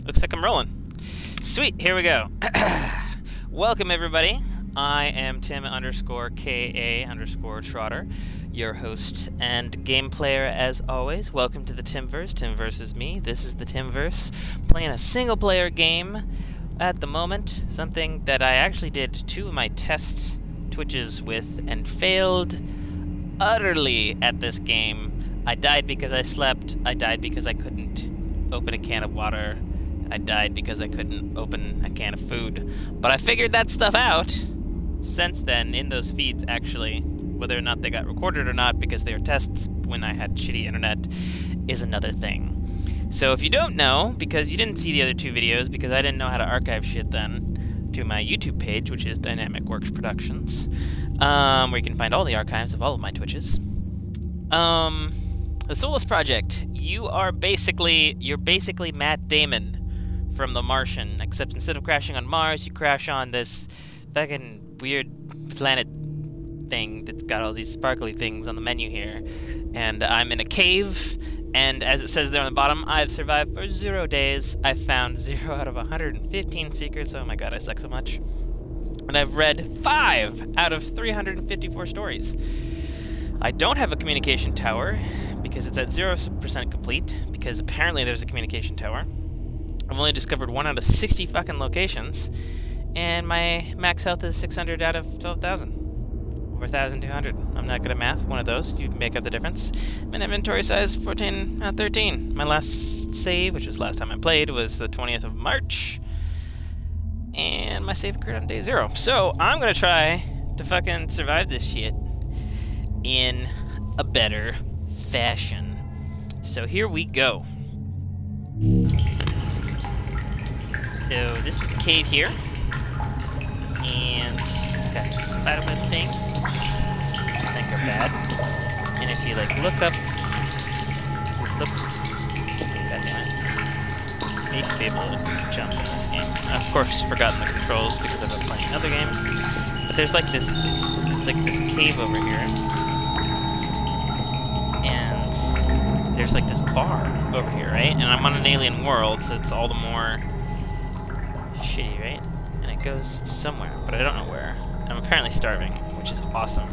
Looks like I'm rolling. Sweet, here we go. Welcome everybody. I am Tim_KA_Trotter, your host and game player as always. Welcome to the Timverse. Timverse is me. This is the Timverse. Playing a single player game at the moment. Something that I actually did 2 of my test Twitches with and failed utterly at this game. I died because I slept. I died because I couldn't open a can of water. I died because I couldn't open a can of food. But I figured that stuff out since then in those feeds, actually. Whether or not they got recorded or not because they were tests when I had shitty internet is another thing. So if you don't know, because you didn't see the other 2 videos, because I didn't know how to archive shit then, to my YouTube page, which is Dynamic Works Productions, where you can find all the archives of all of my Twitches. The Solus project, you're basically Matt Damon from The Martian, except instead of crashing on Mars, you crash on this fucking weird planet thing that's got all these sparkly things on the menu here. And I'm in a cave, and as it says there on the bottom, I've survived for 0 days. I've found 0 out of 115 secrets. Oh my god, I suck so much. And I've read 5 out of 354 stories. I don't have a communication tower, because it's at 0% complete, because apparently there's a communication tower. I've only discovered 1 out of 60 fucking locations, and my max health is 600 out of 12,000. Or 1,200. I'm not good at math. One of those. You make up the difference. My inventory size, 14 out of 13. My last save, which was last time I played, was the 20th of March. And my save occurred on day 0. So, I'm gonna try to fucking survive this shit in a better fashion. So, here we go. So this is the cave here, and it's got spiderweb things, which I think are bad. And if you like look, goddammit, I used to be able to jump in this game. I've of course forgotten the controls because I've been playing other games. But there's like this cave over here, and there's like this bar over here, right? And I'm on an alien world, so it's all the more shitty, right? And it goes somewhere, but I don't know where. I'm apparently starving, which is awesome.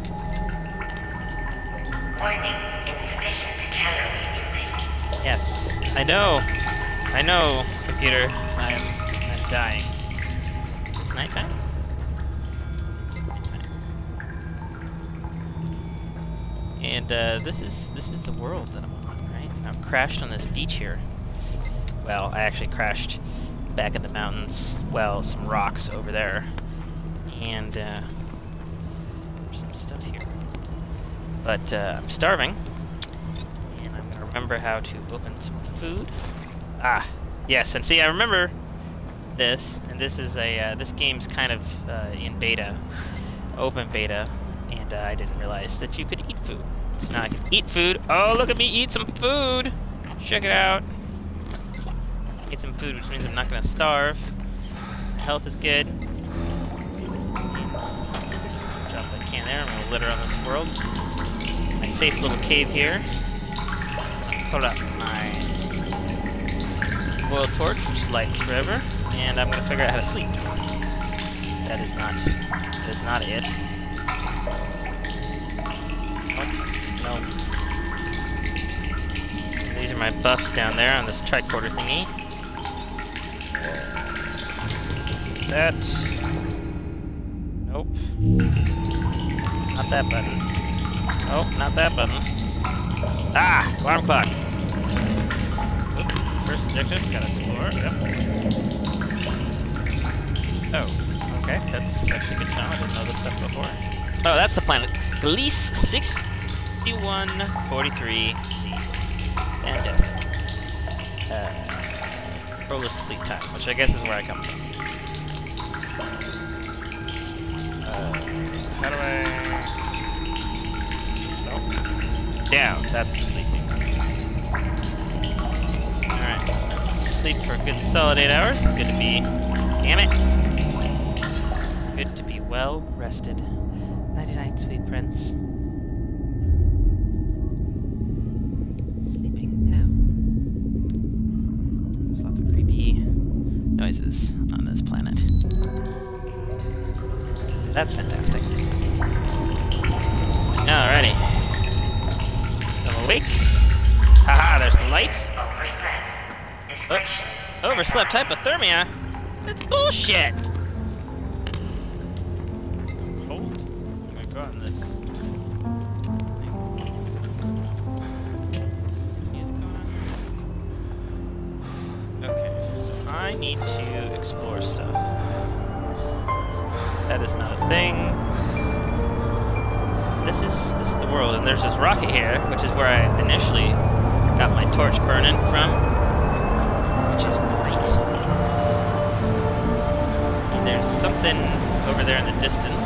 Warning, insufficient calorie intake. Yes, I know, computer. I'm dying. It's nighttime. And this is the world that I'm on, right? And I've crashed on this beach here. Well, I actually crashed back in the mountains, well, some rocks over there, and there's some stuff here. But I'm starving, and I'm gonna remember how to open some food. Ah, yes, and see, I remember this, and this is a this game's kind of in beta, open beta, and I didn't realize that you could eat food. So now I can eat food. Oh, look at me eat some food! Check it out. Get some food, which means I'm not gonna starve. Health is good. And drop that can there. I'm gonna litter on this world. My safe little cave here. Put up my oil torch, which lights forever, and I'm gonna figure out how to sleep. That is not it. Oh, no. These are my buffs down there on this tricorder thingy. That. Nope. Not that button. Nope, not that button. Ah! Alarm clock! Oop, first objective, gotta explore, yep. Oh, okay, that's actually good to know. I didn't know this stuff before. Oh, that's the planet. Gliese 6143C. Fantastic. Solus fleet time, which I guess is where I come from. How do I... Nope. Down, that's the sleeping. Alright, let's sleep for a good solid 8 hours. Good to be... Damn it! Good to be well rested. Nighty-night, sweet prince. Sleeping now. There's lots of creepy noises on this planet. That's fantastic. Alrighty. I'm awake. Haha, there's the light. Overslept. Discretion. Overslept hypothermia? That's bullshit! Oh my god, this... Okay, so I need to explore stuff. That is not a thing. This is the world, and there's this rocket here, which is where I initially got my torch burning from, which is great. And there's something over there in the distance,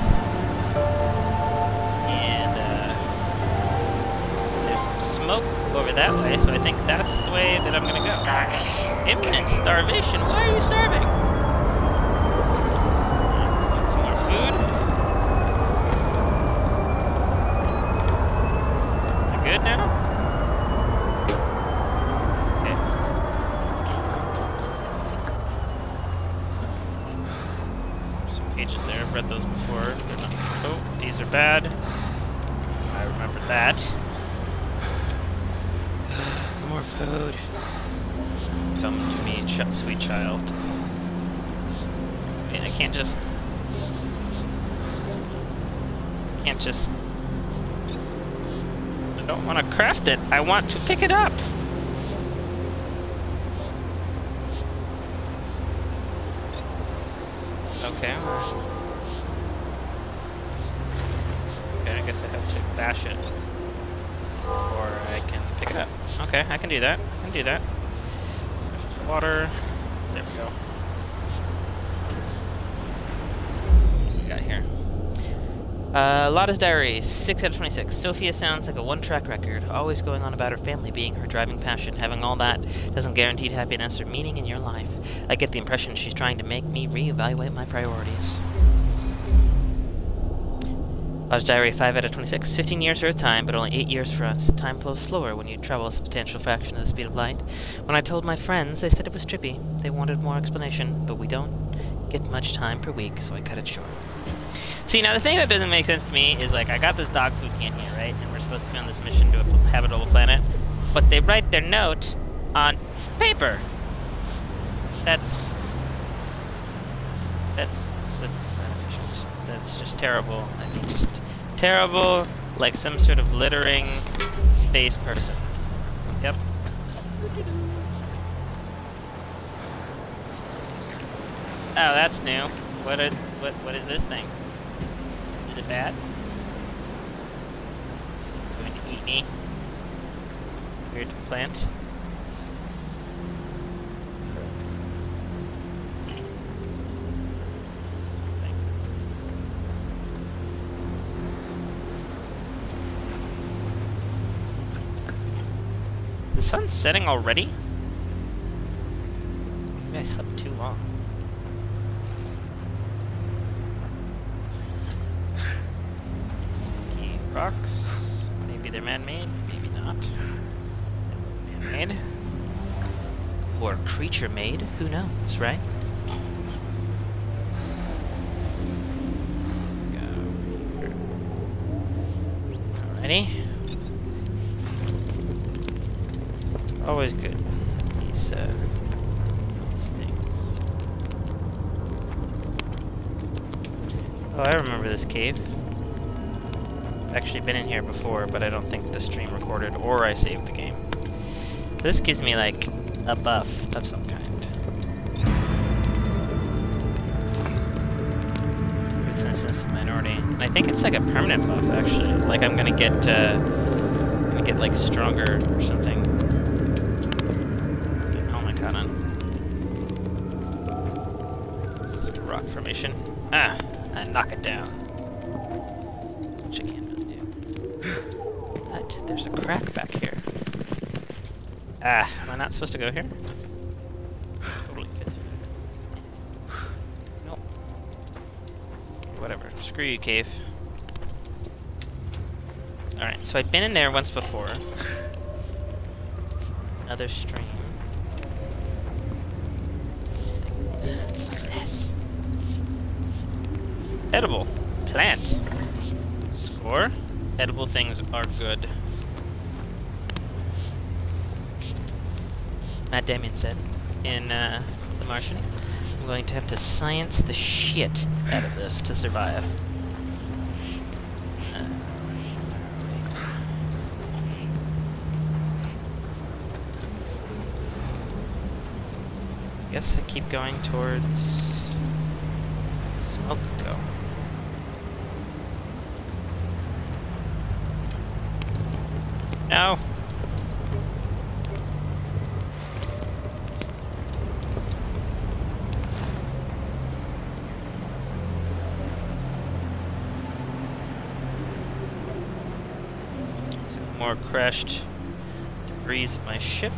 and there's some smoke over that way, so I think that's the way that I'm gonna go. Starvation. Imminent starvation. Why are you starving? Want some more food? Good now? Okay. Some pages there. I've read those before. They're not... Oh, these are bad. I remember that. More food. Come to me, sweet child. I mean, I can't just... I don't want to craft it. I want to pick it up. Okay. Okay, I guess I have to bash it. Or I can pick it up. Okay, I can do that. I can do that. There's just water. There we go. What do we got here? Lotta's diary, 6 out of 26. Sophia sounds like a one-track record, always going on about her family being her driving passion. Having all that doesn't guarantee happiness or meaning in your life. I get the impression she's trying to make me reevaluate my priorities. Lotta's diary, 5 out of 26. 15 years for a time, but only 8 years for us. Time flows slower when you travel a substantial fraction of the speed of light. When I told my friends, they said it was trippy. They wanted more explanation, but we don't get much time per week, so I cut it short. See, now the thing that doesn't make sense to me is, like, I got this dog food can here, right? And we're supposed to be on this mission to a habitable planet. But they write their note on paper. That's inefficient. That's just terrible. I mean, just terrible, like some sort of littering space person. Yep. Oh, that's new. What is this thing? Is it bad? Going to eat me? Weird plant. The sun's setting already? Maybe I slept too long. Rocks. Maybe they're man-made, maybe not. Man-made. Or creature-made, who knows, right? Alrighty. Always good. These things. Oh, I remember this cave. Actually been in here before, but I don't think the stream recorded or I saved the game. So this gives me like a buff of some kind. Ruthlessness minority. And I think it's like a permanent buff actually. Like I'm gonna get like stronger or something. Oh my god, this is a rock formation. Ah, and knock it down. Which I can't. But there's a crack back here. Ah, am I not supposed to go here? Totally fits. Nope. Whatever. Screw you, cave. Alright, so I've been in there once before. Another stream. What's this? Edible. Plant. Score. Edible things are good. Matt Damon said in The Martian, I'm going to have to science the shit out of this to survive. Guess I keep going towards smoke go. No. Some more crashed debris of my ship.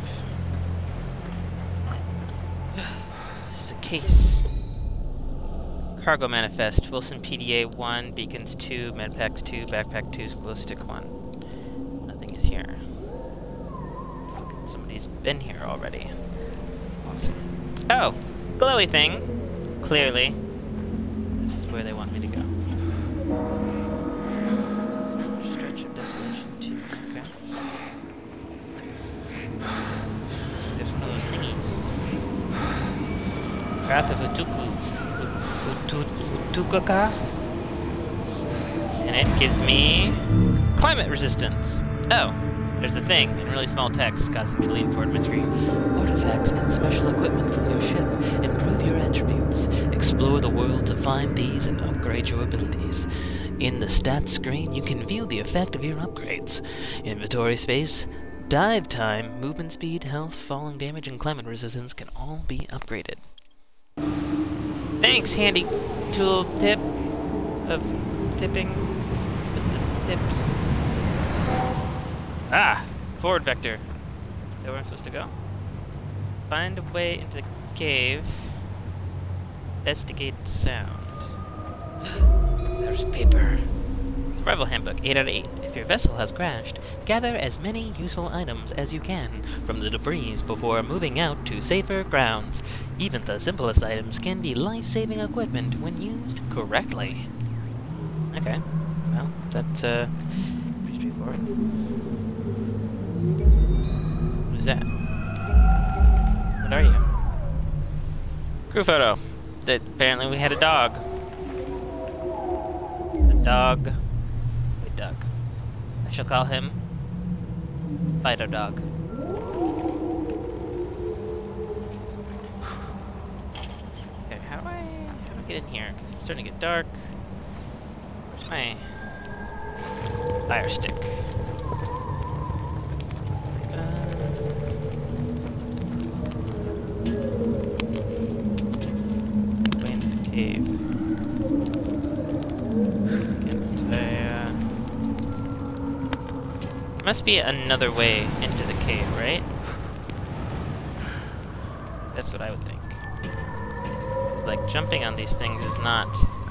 This is a case. Cargo manifest. Wilson PDA 1, beacons 2, medpacks 2, backpack 2, glow stick 1. Nothing is here. Somebody's been here already. Awesome. Oh! Glowy thing! Clearly. This is where they want me to go. Stretch of desolation 2. Okay. There's one of those thingies. Wrath of Utukaka. And it gives me climate resistance. Oh, there's a thing in really small text causing me to lean forward my screen. Artifacts and special equipment from your ship. Improve your attributes. Explore the world to find these and upgrade your abilities. In the stats screen, you can view the effect of your upgrades. Inventory space, dive time, movement speed, health, falling damage, and climate resistance can all be upgraded. Thanks, handy tool tip of tipping with the tips. Ah! Forward vector. Is that where I'm supposed to go? Find a way into the cave. Investigate the sound. There's paper. Survival handbook, 8 out of 8. If your vessel has crashed, gather as many useful items as you can from the debris before moving out to safer grounds. Even the simplest items can be life-saving equipment when used correctly. Okay, well, that's pretty straightforward. What is that? What are you? Crew photo. That apparently we had a dog. A dog. A duck. I shall call him Fido Dog. Okay, how do I get in here? Because it's starting to get dark. Where's my fire stick? Way into the cave. Must be another way into the cave, right? That's what I would think. Like, jumping on these things is not...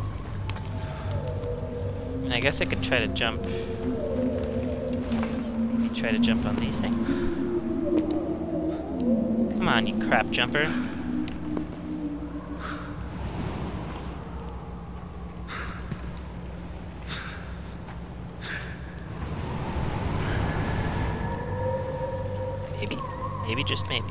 I mean, I guess I could try to jump... Maybe try to jump on these things? Come on, you crap jumper. Maybe. Maybe, just maybe.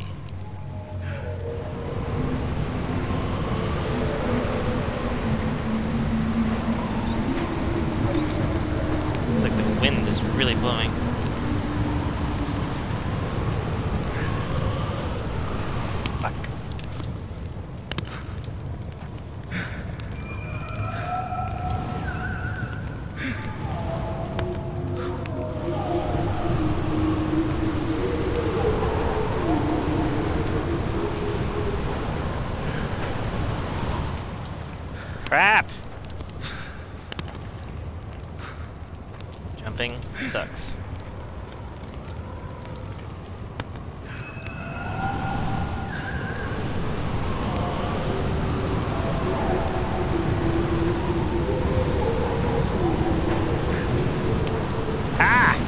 Looks like the wind is really blowing. Fuck. Crap! Jumping sucks. Ah!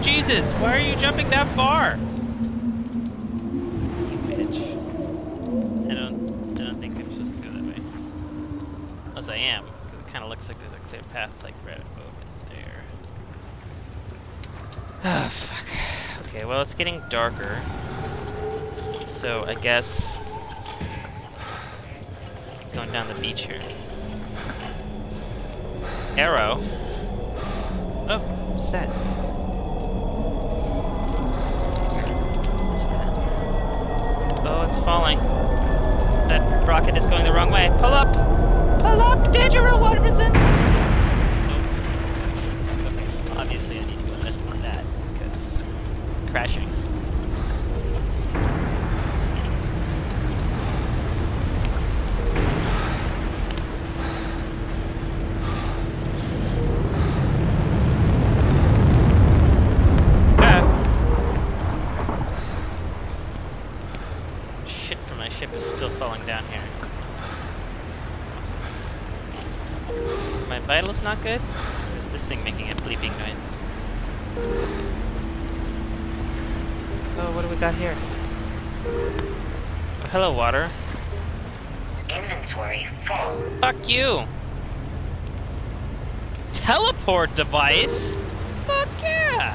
Jesus, why are you jumping that far? You bitch. I don't think I'm supposed to go that way. Unless I am. It kind of looks like there's a clear path like right over there. Ah, fuck. Okay, well, it's getting darker. So I guess going down the beach here. Arrow. Oh, what's that? What's that? Oh, it's falling. That rocket is going the wrong way. Pull up! Pull up! Danger, Watterson! Oh, obviously I need to go investigate that, because crashing. Ship is still falling down here. Awesome. My vitals not good? Or is this thing making a bleeping noise? Oh, what do we got here? Oh, hello, water. Inventory full. Fuck you! Teleport device? Fuck yeah!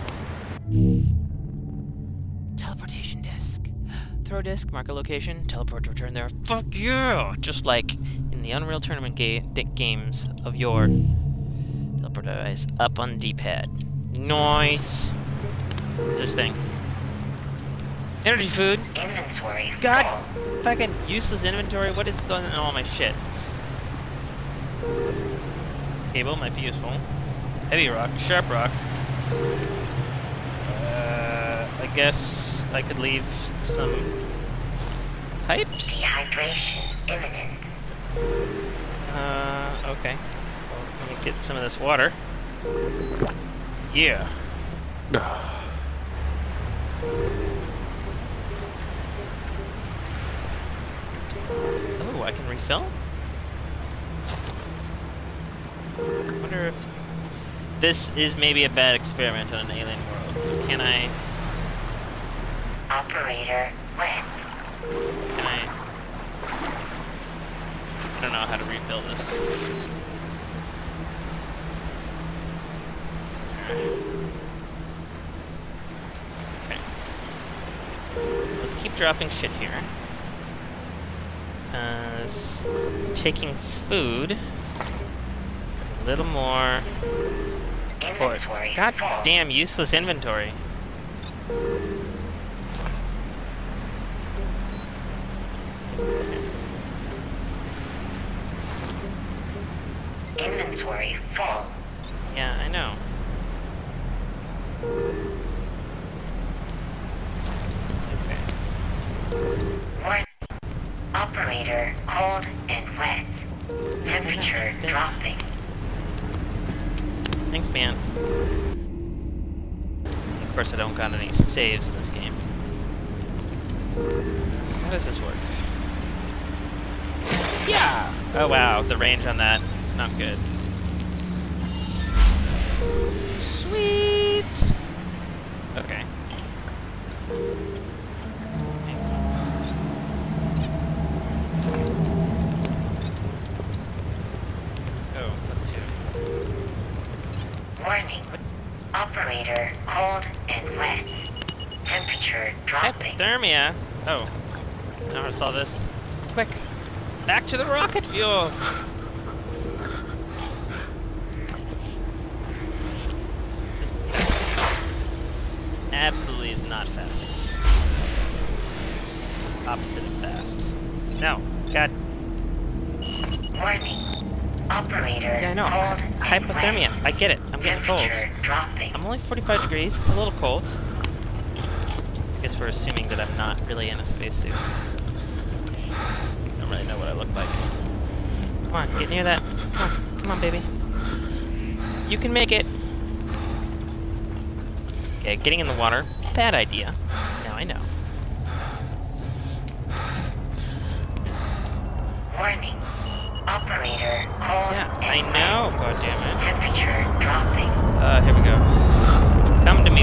Teleportation disc. Throw a disc, mark a location, teleport to return there. Fuck yeah! Just like in the Unreal Tournament games of yore. Teleport device up on D-pad. Nice! This thing. Energy food. Inventory God! full. Fucking useless inventory. What is on all my shit? Cable might be useful. Heavy rock, sharp rock. I guess I could leave some pipes? Dehydration imminent. Okay. Well, let me get some of this water. Yeah. Oh, I can refill? I wonder if this is maybe a bad experiment on an alien world. Can I... Operator wet. Can I don't know how to refill this. Okay. Let's keep dropping shit here. Taking food is a little more... Inventory God full. damn, useless inventory. Inventory full. Yeah, I know. Okay. Warning. Operator cold and wet. Temperature dropping. Thanks, man. Of course, I don't got any saves in this game. How does this work? Yeah! Oh wow, the range on that, not good. Sweet! Okay. Oh, that's two. Warning. Operator cold and wet. Temperature dropping. Hypothermia! Oh. I know how to solve this. Quick! Back to the rocket fuel! This is absolutely is not fasting. Opposite of fast. No. God. Warning. Operator Yeah, I know. cold Hypothermia. and wet. I get it. I'm getting cold. Temperature dropping. I'm only 45 degrees. It's a little cold. I guess we're assuming that I'm not really in a spacesuit. I don't really know what I look like. Come on, get near that. Come on, baby. You can make it. Okay, getting in the water. Bad idea. Now I know. Warning. Operator cold Yeah, and I know. wet. God damn it. Temperature dropping. Here we go. Come to me,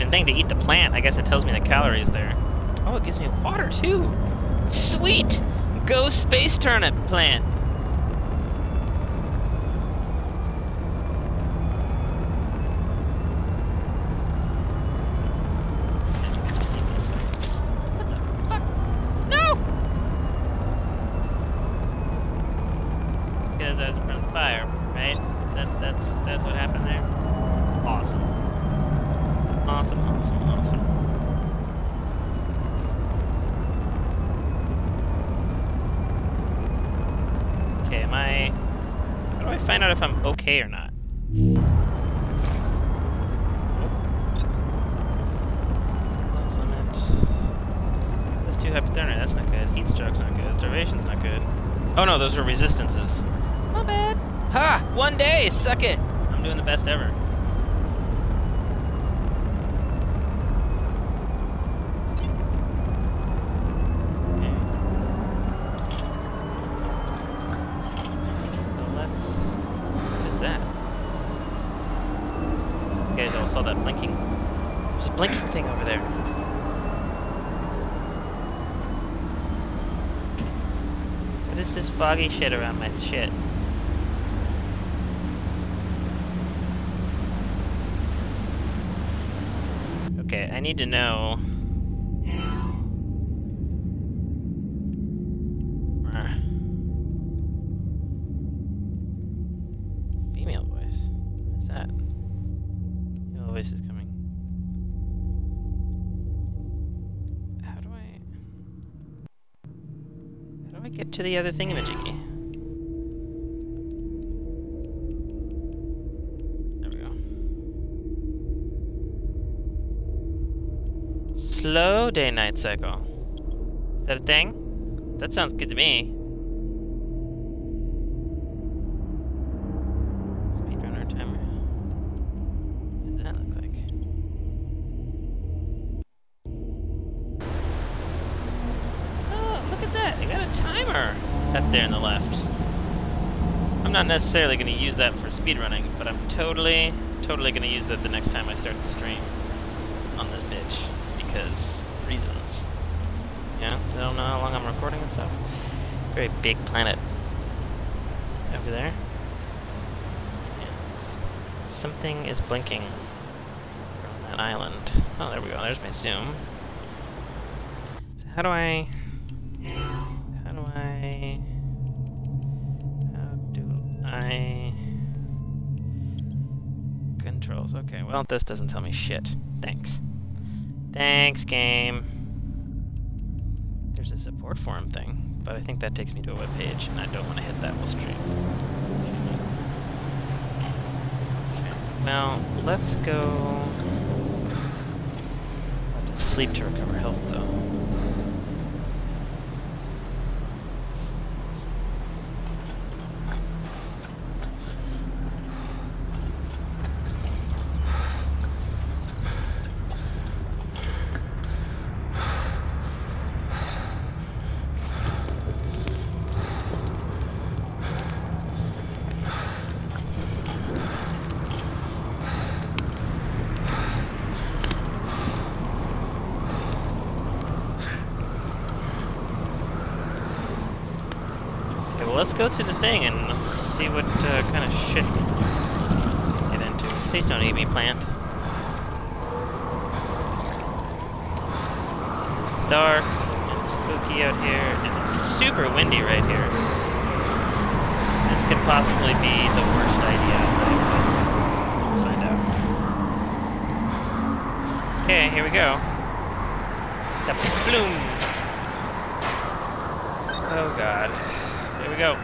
fucking thing to eat the plant. I guess it tells me the calories there. Oh, it gives me water too. Sweet! Go space turnip plant. That's what happened there. Awesome. Awesome, awesome, awesome. Okay, how do I find out if I'm okay or not? Love limit. Let's do hypothermia, that's not good. Heat stroke's not good. Starvation's not good. Oh no, those are resistances. Not bad. Ha! 1 day! Suck it! I'm doing the best ever. Okay. So what is that? You guys all saw that blinking? There's a blinking thing over there. What is this foggy shit around my shit? Okay, I need to know. Female voice. What is that? Female voice is coming. How do I get to the other thingamajiggy? Slow day-night cycle. Is that a thing? That sounds good to me. Speedrunner timer. What does that look like? Oh, look at that! They got a timer up there in the left. I'm not necessarily going to use that for speedrunning, but I'm totally going to use that the next time I start the stream on this bitch. Because reasons. Yeah, I don't know how long I'm recording and stuff. Very big planet. Over there. And something is blinking on that island. Oh, there we go. There's my zoom. So how do I controls? Okay, well, this doesn't tell me shit. Thanks. Thanks, game. There's a support forum thing, but I think that takes me to a web page, and I don't want to hit that while stream. Okay. Well, let's go. I'll have to sleep to recover health, though. Let's go through the thing and let's see what kind of shit we get into. Please don't eat me, plant. It's dark and spooky out here, and it's super windy right here. This could possibly be the worst idea, but let's find out. Okay, here we go. It's a bloom. Oh god. Here we go.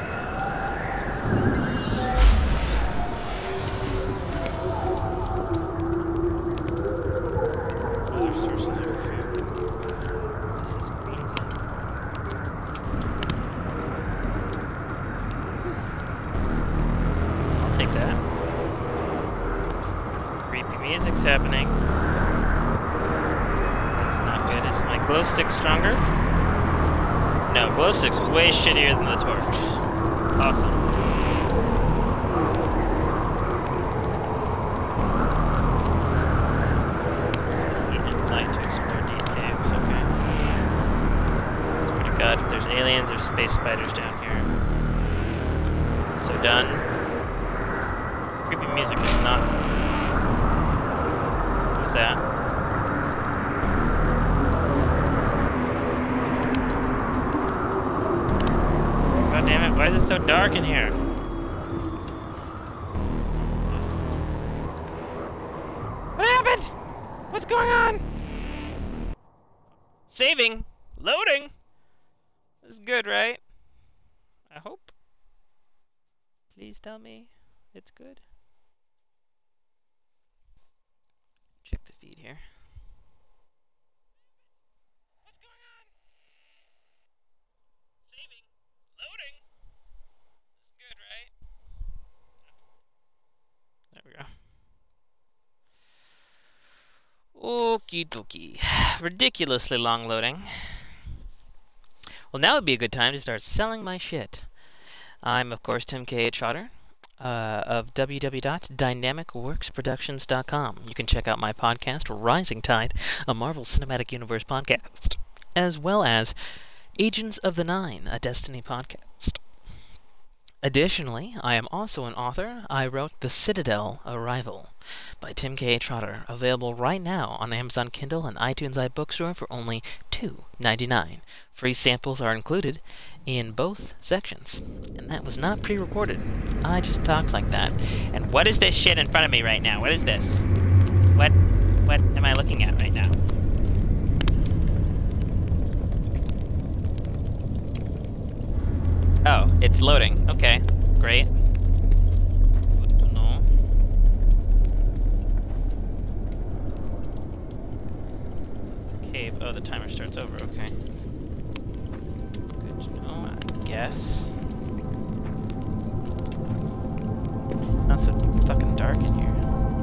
Other sources of food. This is green. I'll take that. Creepy music's happening. That's not good. Is my glow stick stronger? No, glow stick's way shittier than the torch. Awesome. god, if there's aliens or space spiders down here. So done. Creepy music is not... What's that? God damn it, why is it so dark in here? What happened? What's going on? Saving? Loading? This is good, right? I hope. Please tell me it's good. Check the feed here. What's going on? Saving? Loading? This is good, right? There we go. Okie dokie. Ridiculously long loading. Well, now would be a good time to start selling my shit. I'm, of course, Tim K. Trotter of www.dynamicworksproductions.com. You can check out my podcast, Rising Tide, a Marvel Cinematic Universe podcast, as well as Agents of the Nine, a Destiny podcast. Additionally, I am also an author. I wrote The Citadel Arrival by Tim K. Trotter, available right now on Amazon Kindle and iTunes iBookstore for only $2.99. Free samples are included in both sections. And that was not pre-recorded. I just talked like that. And what is this shit in front of me right now? What is this? What am I looking at right now? Oh, it's loading. Okay, great. Good to know. Cave. Oh, the timer starts over. Okay. Good to know, I guess. It's not so fucking dark in here.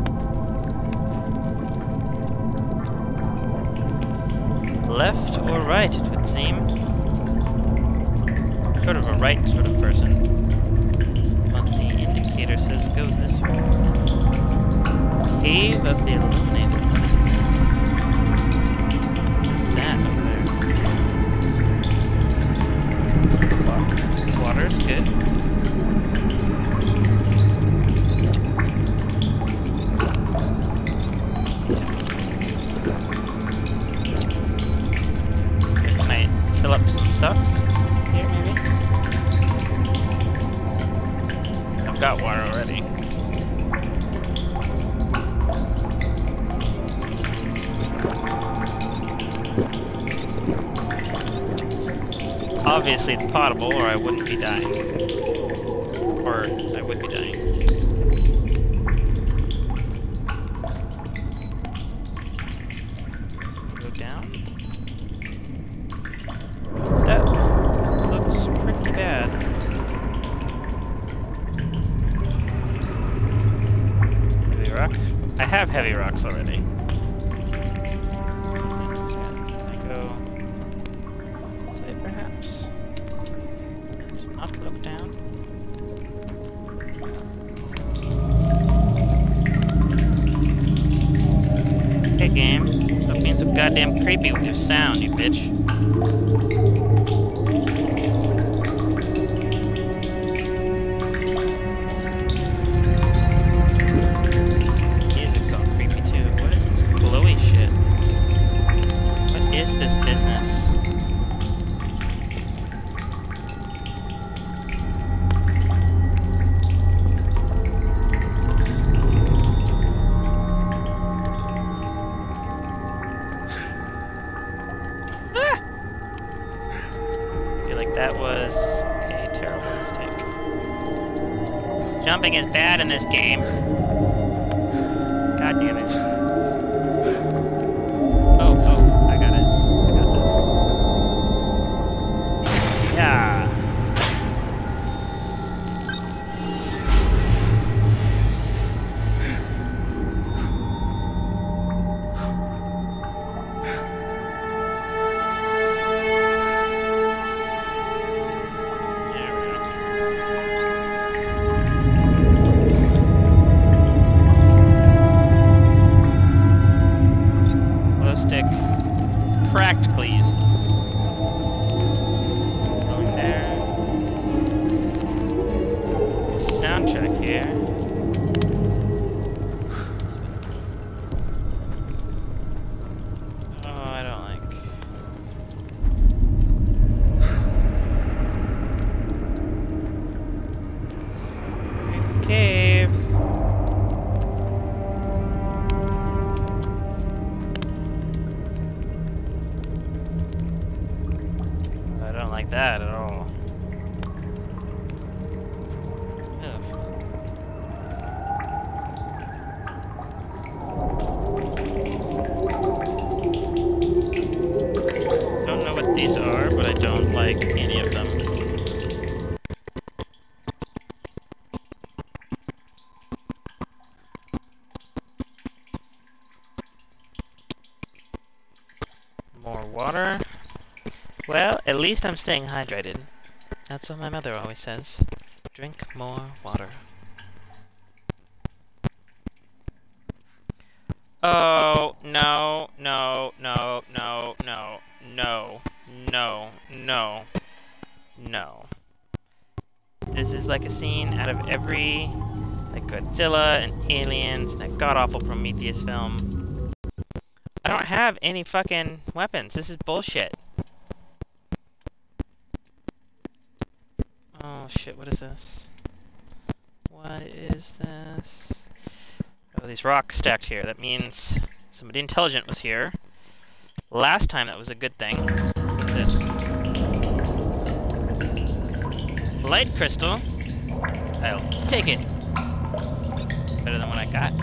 Left or right, it would seem. Sort of a right sort of person. But the indicator says go this way. Cave of the Illuminated. What is that over there? Water's good. Might fill up some stuff. Here, maybe? I've got water already. Obviously it's potable, or I wouldn't be dying. Or I would be dying. So we go down. That looks pretty bad. Heavy rock? I have heavy rocks already. I go this way perhaps? And not look down. Hey game, stop being so goddamn creepy with your sound, you bitch. Jumping is bad in this game. God damn it. Oh, I got this. Yeah. don't like that at all. Don't know what these are, but I don't like any of them. More water. Well, at least I'm staying hydrated. That's what my mother always says. Drink more water. Oh, no, no, no, no, no, no, no, no, no. This is like a scene out of every, like, Godzilla and Aliens and that god-awful Prometheus film. I don't have any fucking weapons. This is bullshit. Oh shit, what is this? What is this? Oh, these rocks stacked here. That means somebody intelligent was here. Last time that was a good thing. What's this? Light crystal. I'll take it. Better than what I got.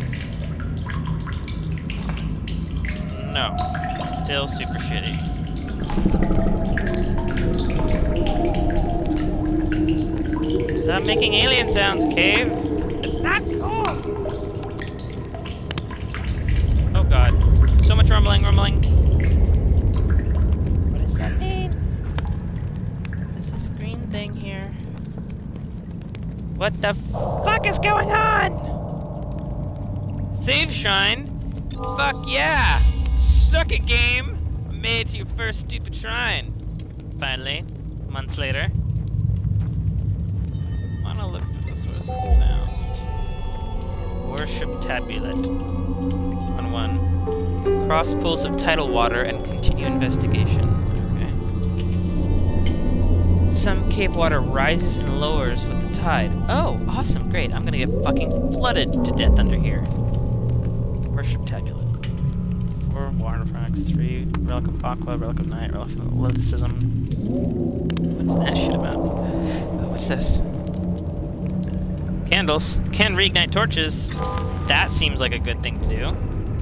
No. Still super shitty. Stop making alien sounds, cave. It's not cool. Oh god. So much rumbling. What does that mean? What's this green thing here? What the fuck is going on? Save shrine? Fuck yeah! Suck it, game! I made it to your first stupid shrine. Finally, months later. I wanna look for the source of sound. Worship tablet. 1-1. Cross pools of tidal water and continue investigation. Okay. Some cave water rises and lowers with the tide. Oh, awesome, great. I'm gonna get fucking flooded to death under here. Worship tablet. 4 water fracks, 3 relic of aqua, relic of night, relic of athleticism. What's that shit about? Oh, what's this? Candles. Can reignite torches. That seems like a good thing to do.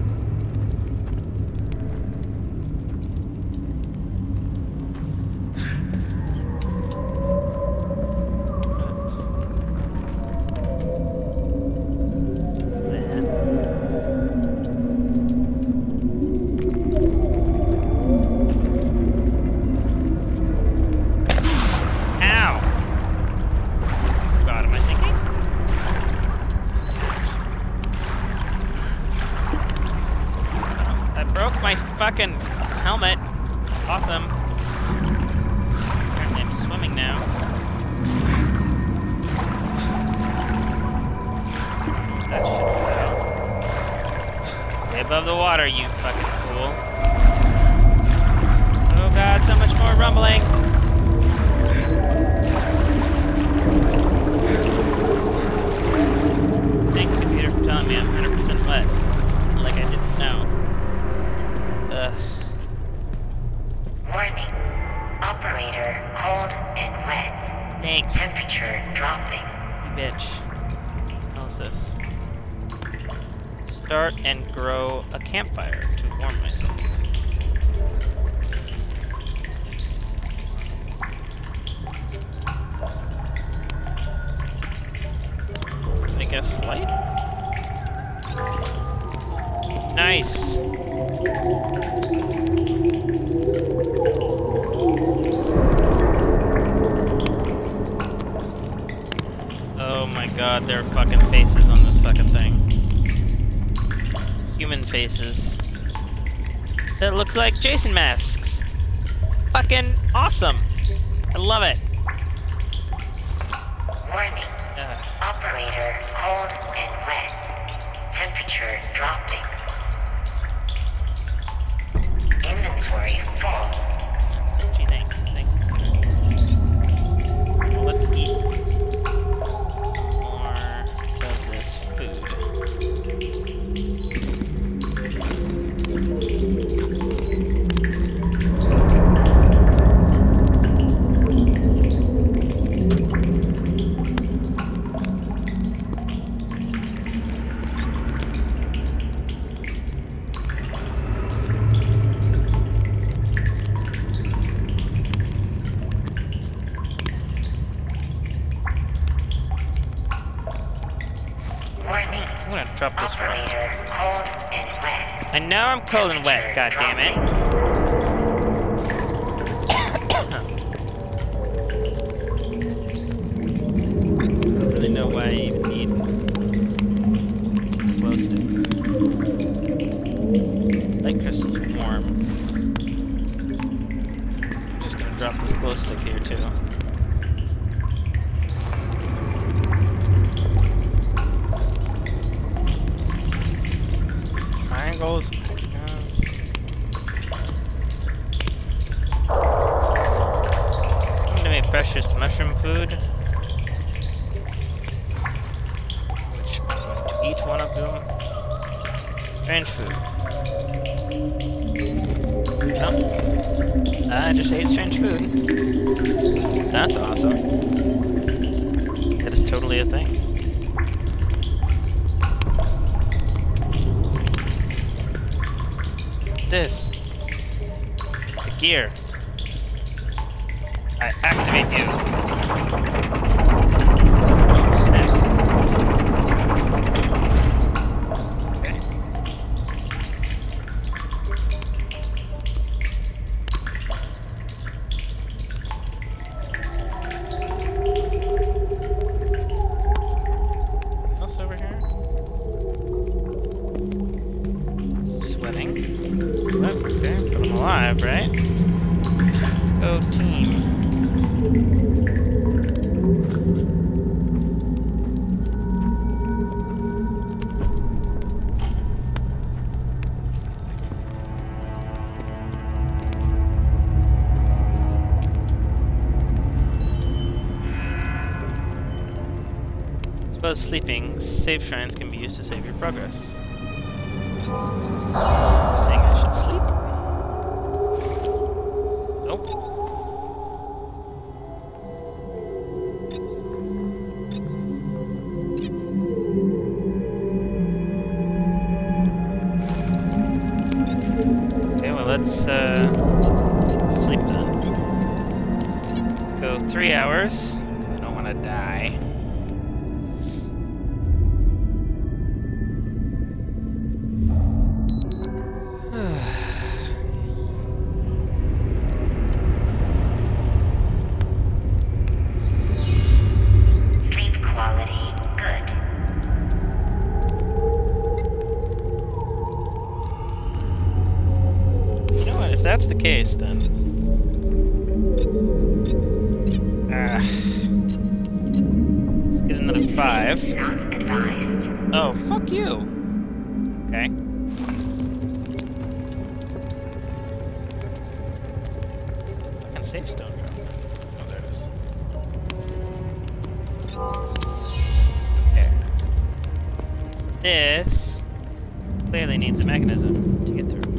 Fucking helmet. Awesome. Apparently I'm swimming now. That shit's about. Stay above the water, you fucking fool. Oh god, so much more rumbling. Thanks, computer, for telling me I'm 100% wet. Like I didn't know. Warning. Operator cold and wet. Thanks. Temperature dropping. You bitch. How's this? Start and grow a campfire to warm myself. I guess light? Nice. Oh my god, there are fucking faces on this fucking thing. Human faces. That looks like Jason masks. Fucking awesome. I love it. Warning. Operator cold and wet. Temperature dropping. Inventory full. Gee, thanks. Well, let's eat more of this food. drop this one. Operator, cold and wet. I know I'm cold and wet, goddammit. I don't really know why you need this glow stick. Light crystal's warm. I'm just gonna drop this glow stick here too. Triangles, hexagons. I'm gonna make precious mushroom food. Which I'm going to eat one of them. Strange food. Oh. I just ate strange food. That's awesome. That is totally a thing. This. The gear. I activate you. Snack. Okay. Anything else over here? Sweating. Okay, but I'm alive, right? Go team. As well as sleeping, save shrines can be used to save your progress. Saying I should sleep? Nope. Okay, well let's sleep then. Let's go 3 hours. I don't want to die. That's the case, then. Let's get another 5. Not advised. Oh, fuck you. Okay. Fucking safe stone drop. Oh, there it is. Okay. This clearly needs a mechanism to get through.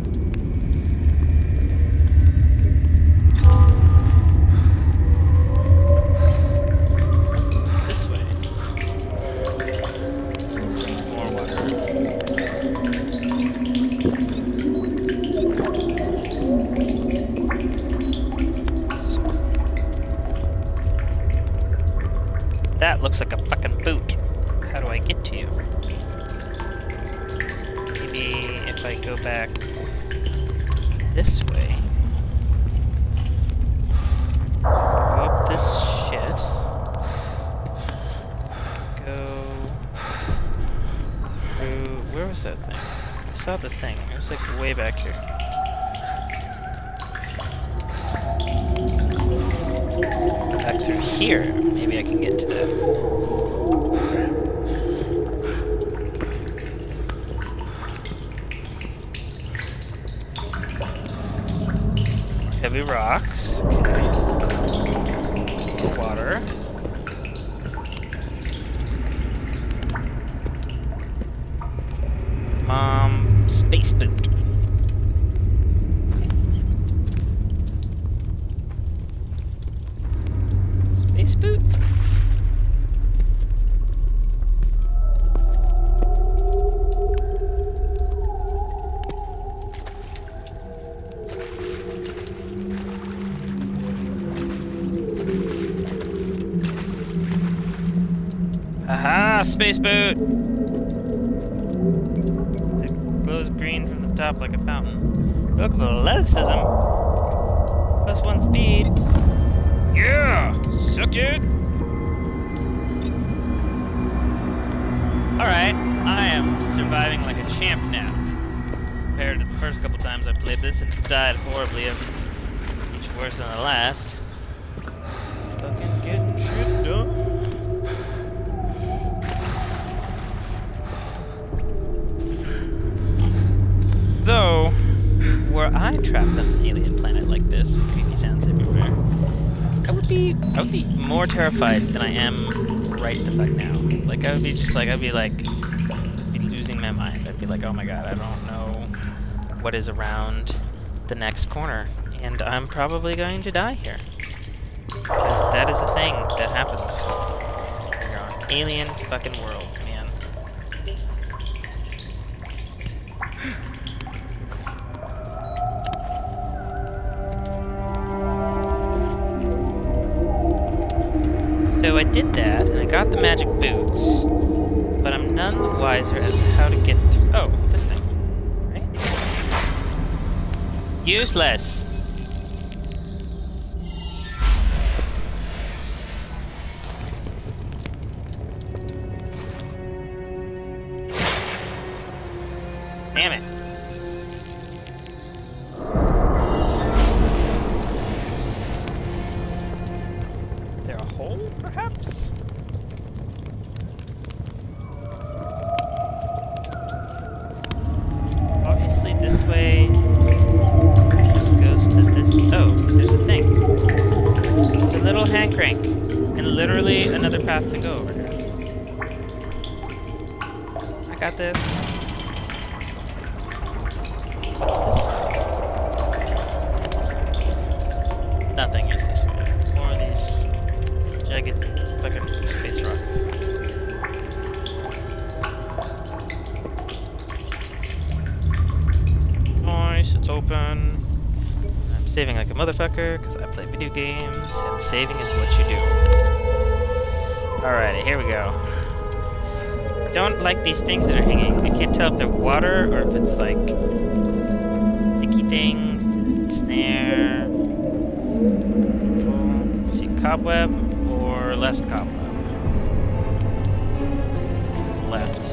That looks like a fucking boot. How do I get to you? Maybe if I go back this way. Go up this shit. Go through... Where was that thing? I saw the thing. It was like way back here. Back through here. Maybe I can get to that. Heavy rocks. Okay. Water. Space boot. Space boot? Aha, space boot. top like a fountain. Look at the athleticism. +1 speed. Yeah! Suck it! Alright, I am surviving like a champ now. Compared to the first couple times I played this and died horribly, each worse than the last. Fucking getting shit done. Though, were I trapped on an alien planet like this with creepy sounds everywhere, I would be more terrified than I am right the fuck now. Like I'd be losing my mind. I'd be like, oh my god, I don't know what is around the next corner, and I'm probably going to die here. Because that is a thing that happens. You're on an alien fucking world, man. So I did that, and I got the magic boots, but I'm none the wiser as to how to get through. Oh, this thing. Right? Useless! Damn it. Is there a hole, perhaps? Obviously this way just goes to this. Oh, there's a thing. It's a little hand crank. And literally another path to go over here. I got this. Nothing is this way. More of these jagged fucking space rocks. Nice, it's open. I'm saving like a motherfucker because I play video games and saving is what you do. Alrighty, here we go. Don't like these things that are hanging. I can't tell if they're water or if it's like sticky things, snare. Let's see, cobweb or less cobweb. Left.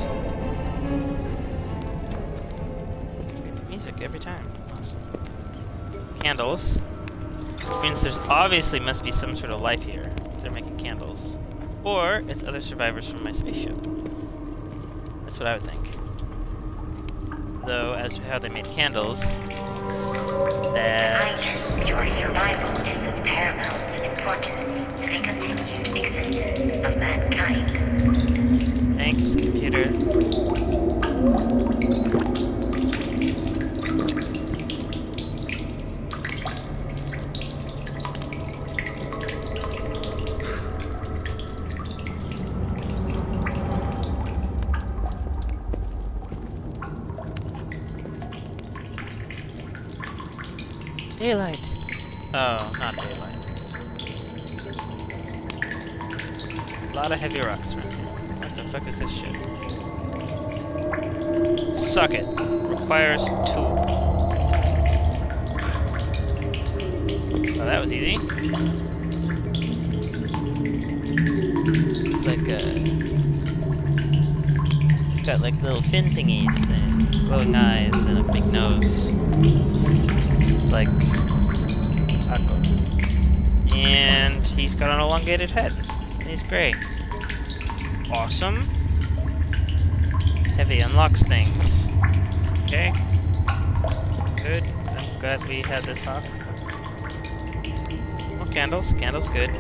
Music every time. Awesome. Candles. Which means there's obviously must be some sort of life here if they're making candles. Or it's other survivors from my spaceship. That's what I would think. Though, as to how they made candles, that... Your survival is of paramount importance to the continued existence of mankind. Thanks, computer. Daylight. Oh, not daylight. A lot of heavy rocks around here. What the fuck is this shit? Socket. Requires tool. Oh, that was easy. It's like got like little fin thingies and glowing eyes and a big nose. Like Aqua. And he's got an elongated head. And he's gray. Awesome. Heavy unlocks things. Okay. Good. I'm glad we had this off. More candles. Candles good.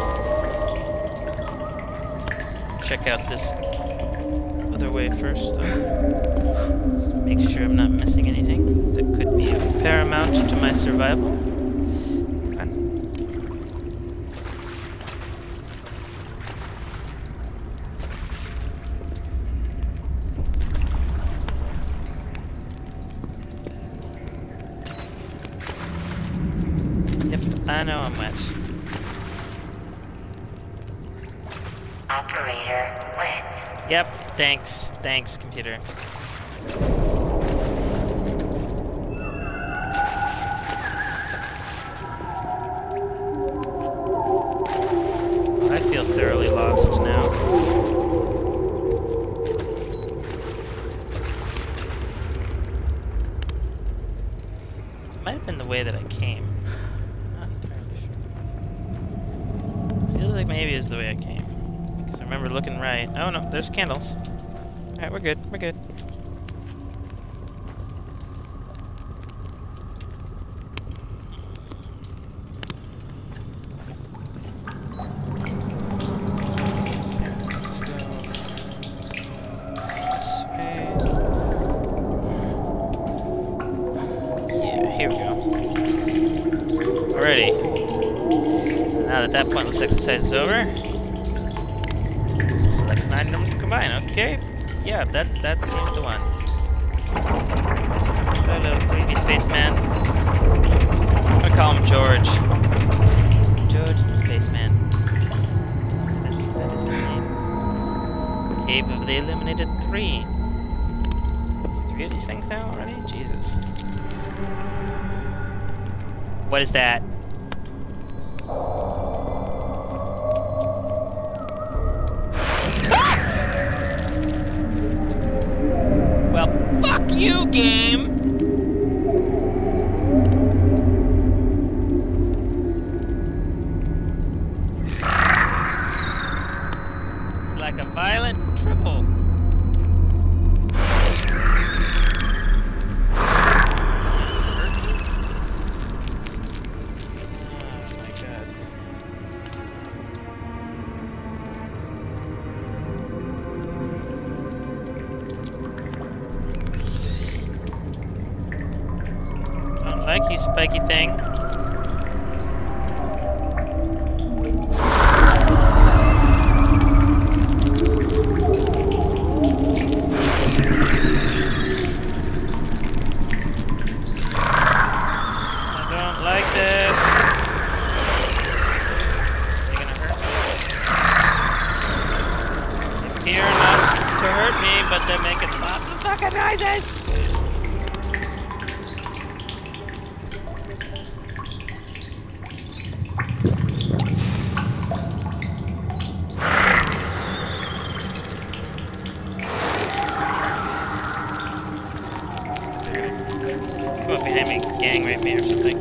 Check out this other way first though. Make sure I'm not missing anything that could be paramount to my survival. Okay. Yep, I know I'm wet. Operator wet. Yep, thanks, computer. feel thoroughly lost now. Might have been the way that I came. Not entirely sure. Feels like maybe it's the way I came. Because I remember looking right. Oh no, there's candles. Alright, we're good. We're good. Now that pointless exercise is over, select an item to combine. Okay, yeah, that seems the one. Hello, creepy spaceman. I'm gonna call him George. George the spaceman. That is his name. Cave of the Illuminated 3. 3 of these things now already? Jesus. What is that? Well, fuck you, game! It's like a violent triple. Like you, spiky thing. I don't like this. You're gonna hurt me. They appear not to hurt me, but they're making lots of fucking noises. Behind me, gang rape me or something.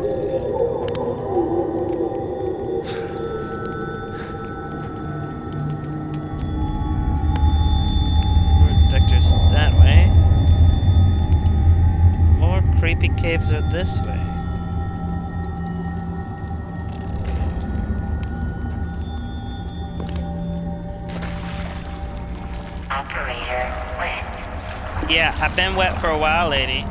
More vectors that way. More creepy caves are this way. Operator wet. Yeah, I've been wet for a while, lady.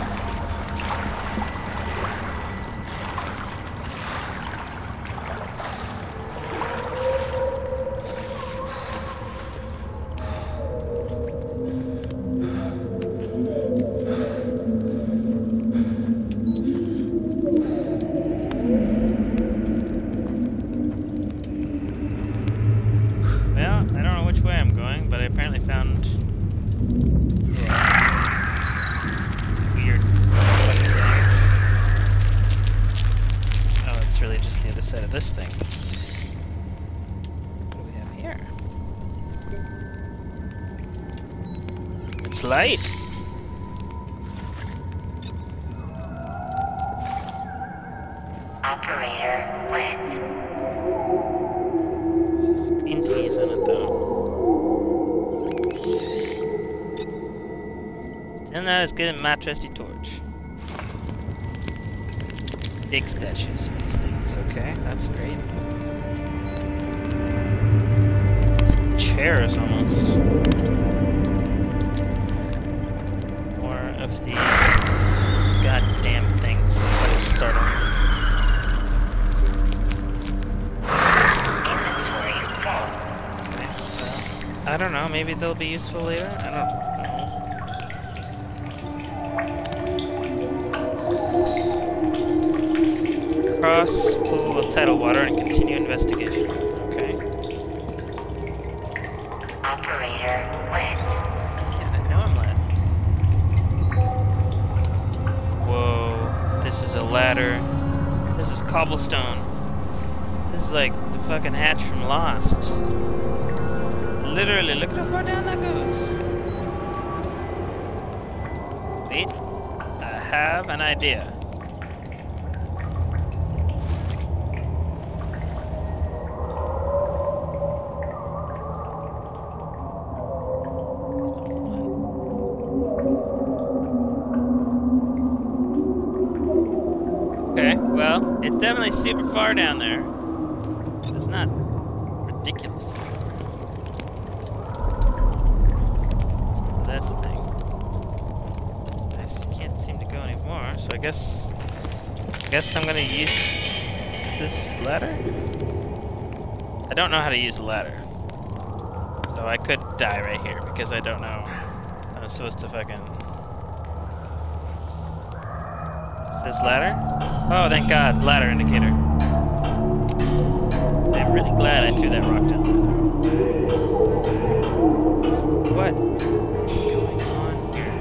Well, I don't know which way I'm going, but I apparently found weird fucking things. Oh, it's really just the other side of this thing. What do we have here? It's light. Operator wet. Green tea's on it though. Still not as good as my trusty torch. Big statues of these things, okay, that's great. Chairs almost. More of these goddamn things. Let's start on. I don't know, maybe they'll be useful later? I don't know. Cross pool of tidal water and continue investigation. Okay. Operator wet. Yeah, I know I'm lit. Whoa, this is a ladder. This is cobblestone. This is a like the fucking hatch from Lost. Literally, look how far down that goes. Wait, I have an idea. Okay, well, it's definitely super far down there. It's not ridiculous. That's the thing. I just can't seem to go anymore, so I guess I'm gonna use this ladder? I don't know how to use the ladder. So I could die right here because I don't know. I'm supposed to fucking... Is this ladder? Oh, thank God, ladder indicator. I'm really glad I threw that rock down. What is going on here?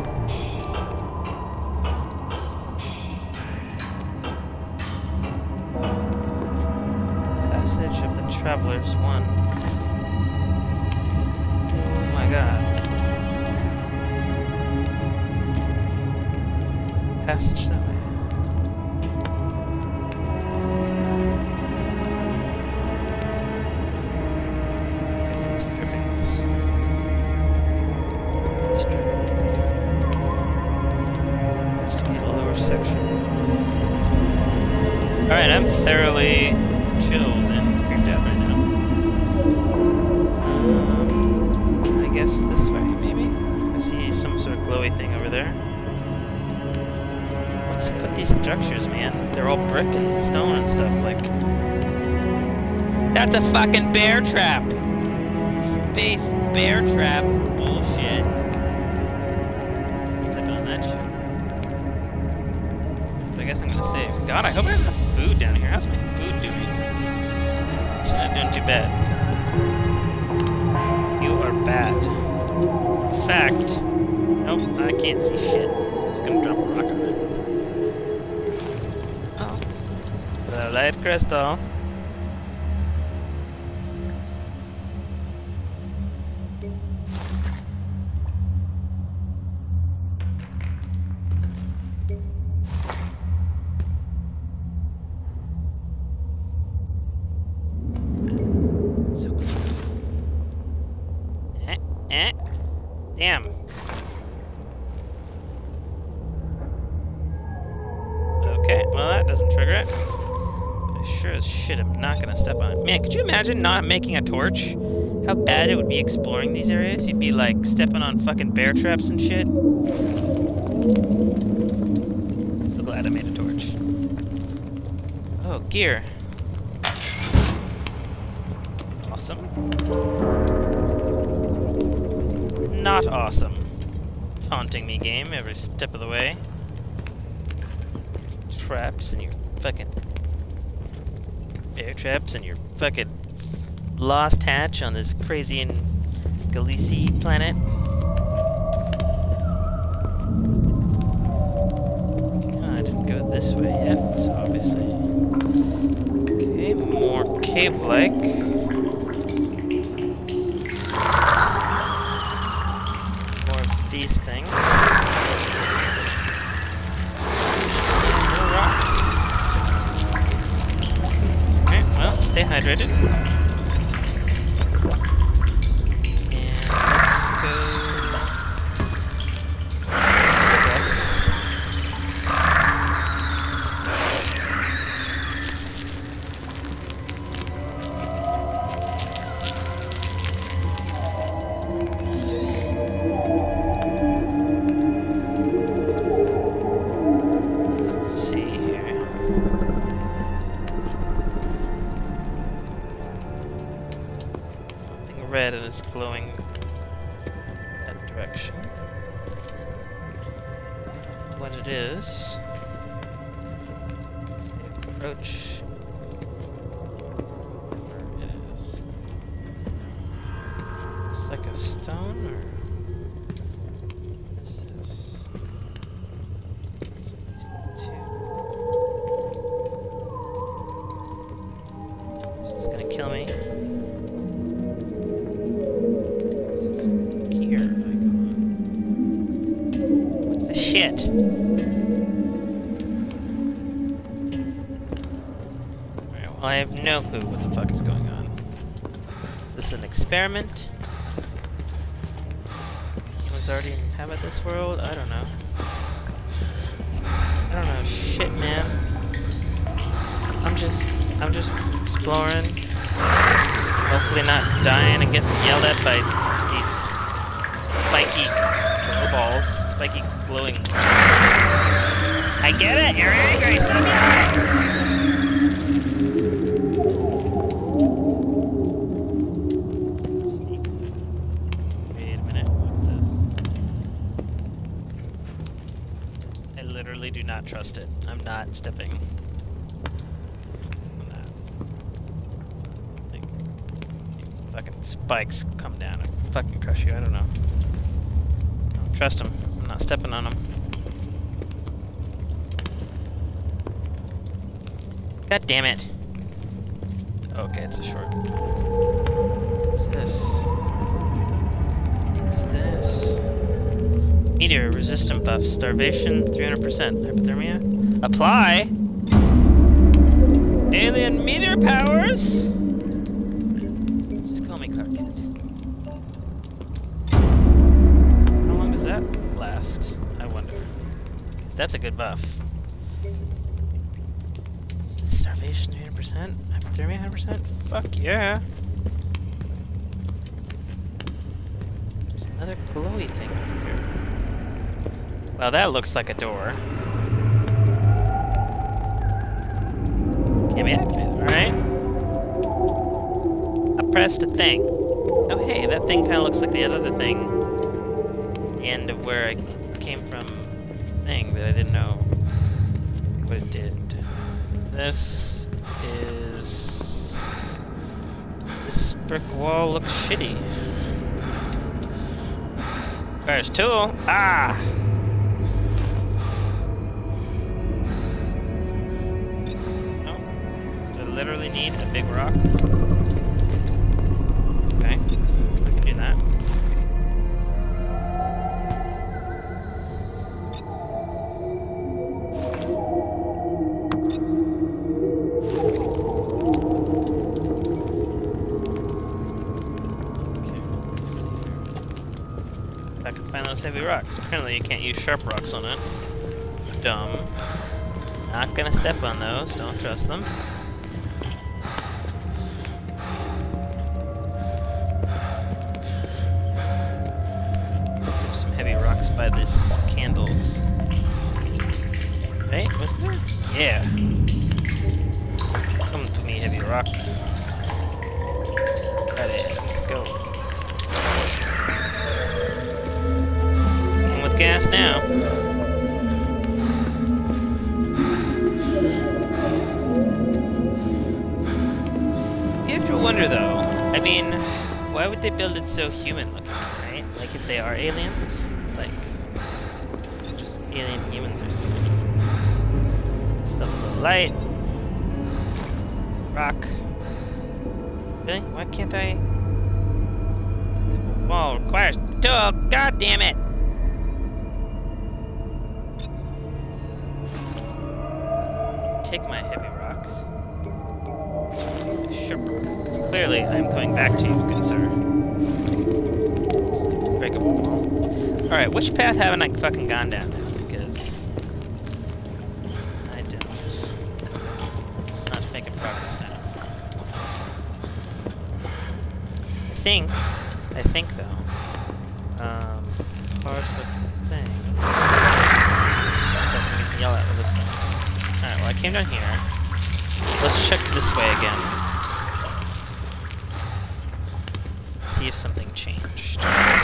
Passage of the Travelers 1. Oh my God. Passage that way. Alright, I'm thoroughly chilled and creeped out right now. I guess this way, maybe? I see some sort of glowy thing over there. What's up with these structures, man? They're all brick and stone and stuff, like... That's a fucking bear trap! Space bear trap bullshit. Click on that shit. But I guess I'm gonna save. God, I hope I have enough food down here. How's my food doing? She's not doing too bad. You are bad. In fact, nope, I can't see shit. I'm just gonna drop a rock on it. Oh. The light crystal. Damn. Okay, well that doesn't trigger it. But I sure as shit am not gonna step on it. Man, could you imagine not making a torch? How bad it would be exploring these areas? You'd be like stepping on fucking bear traps and shit. So glad I made a torch. Oh, gear. Awesome. Not awesome. Taunting me, game, every step of the way. Traps and your fucking bear traps and your fucking lost hatch on this crazy and Galicia planet. Oh, I didn't go this way yet, so obviously. Okay, more cave-like. These things. Okay, well, stay hydrated. And let's go. I guess. Red and it's glowing that direction. What it is, approach. It is. It's like a stone, or what is this? So these two. kill me. Here, what the shit? Alright, well, I have no clue what the fuck is going on. This is an experiment? Humans already inhabit this world? I don't know. I don't know shit, man. I'm just exploring. Hopefully not dying and getting yelled at by these spiky glow balls. Spiky glowing. I get it! You're angry! Wait a minute. What's this? I literally do not trust it. I'm not stepping. Fucking spikes come down and fucking crush you. I don't know. I don't trust them. I'm not stepping on them. God damn it. Okay, it's a short. What's this? What's this? Meteor resistant buff. Starvation 300%. Hypothermia. Apply! Alien meteor powers! That's a good buff. Starvation 300%? Hypothermia 100%? Fuck yeah! There's another glowy thing over here. Well, that looks like a door. Can't be activated, alright? I pressed a thing. Oh hey, that thing kinda looks like the other thing. The end of where I came from. Thing that I didn't know what it did. This brick wall looks shitty. Where's tool? Ah! No. Do I literally need a big rock? Okay. I can do that. Heavy rocks. Apparently you can't use sharp rocks on it. Dumb. Not gonna step on those. Don't trust them. There's some heavy rocks by these candles. Hey, was there? Yeah. Come to me, heavy rock. Got it. Let's go. Gas now. You have to wonder though, I mean, why would they build it so human looking, right? Like if they are aliens, like just alien humans or something. Stuff with the light. Rock. Really? Why can't I? Wall requires tool, god damn it! Take my heavy rocks. Sharp rock. Because clearly I'm coming back to you, good sir. Break a wall. Alright, which path haven't I fucking gone down now? Because I don't. Not making progress now. I think though. Part of the thing. That's what we can yell at with this thing. Alright, well I came down here. Let's check this way again. See if something changed.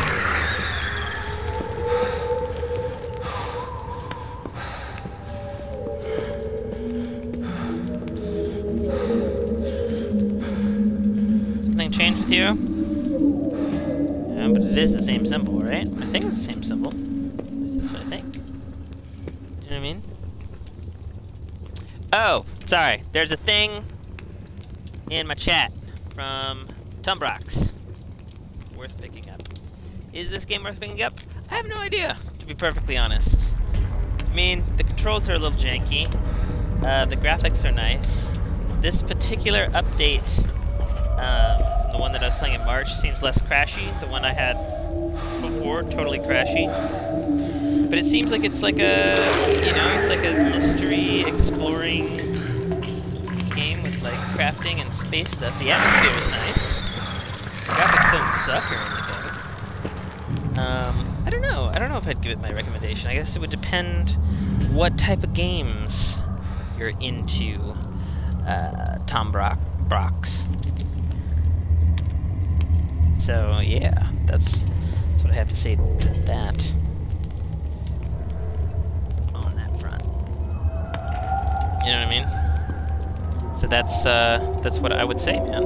Something changed with you? Yeah, but it is the same symbol, right? I think it's the same symbol. This is what I think. You know what I mean? Oh, sorry. There's a thing in my chat. from Timverse. Worth picking up. Is this game worth picking up? I have no idea, to be perfectly honest. I mean, the controls are a little janky. The graphics are nice. This particular update, the one that I was playing in March, seems less crashy. The one I had before, totally crashy. But it seems like it's like a, you know, it's like a mystery exploring game with like crafting and space stuff. The atmosphere is nice. The graphics don't suck or anything. I don't know. I don't know if I'd give it my recommendation. I guess it would depend what type of games you're into, Timverse. So yeah, that's what I have to say to that. On that front, you know what I mean? So that's what I would say, man.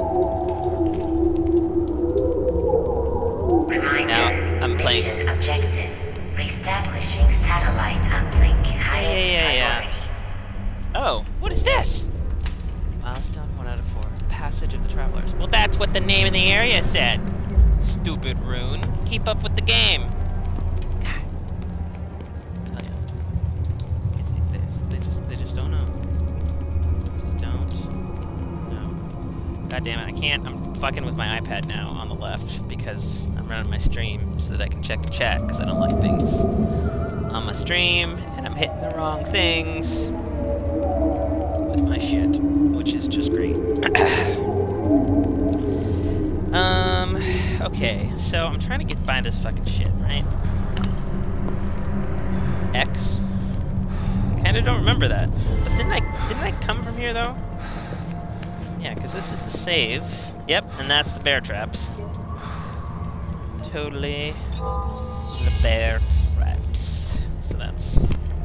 Reminder, Now I'm playing. mission objective. Reestablishing satellite uplink. Highest priority. Oh, what is this? Milestone 1 out of 4. Passage of the Travelers. Well, that's what the name of the area said. Stupid rune. Keep up with the game. God. Oh, yeah. They just don't know. Just don't know. God damn it, I can't. I'm fucking with my iPad now on the left because I'm running my stream so that I can check the chat because I don't like things on my stream and I'm hitting the wrong things with my shit, which is just great. Okay, so I'm trying to get by this fucking shit, right? X. Kinda don't remember that. But didn't I come from here though? Yeah, because this is the save. Yep, and that's the bear traps. Totally the bear traps. So that's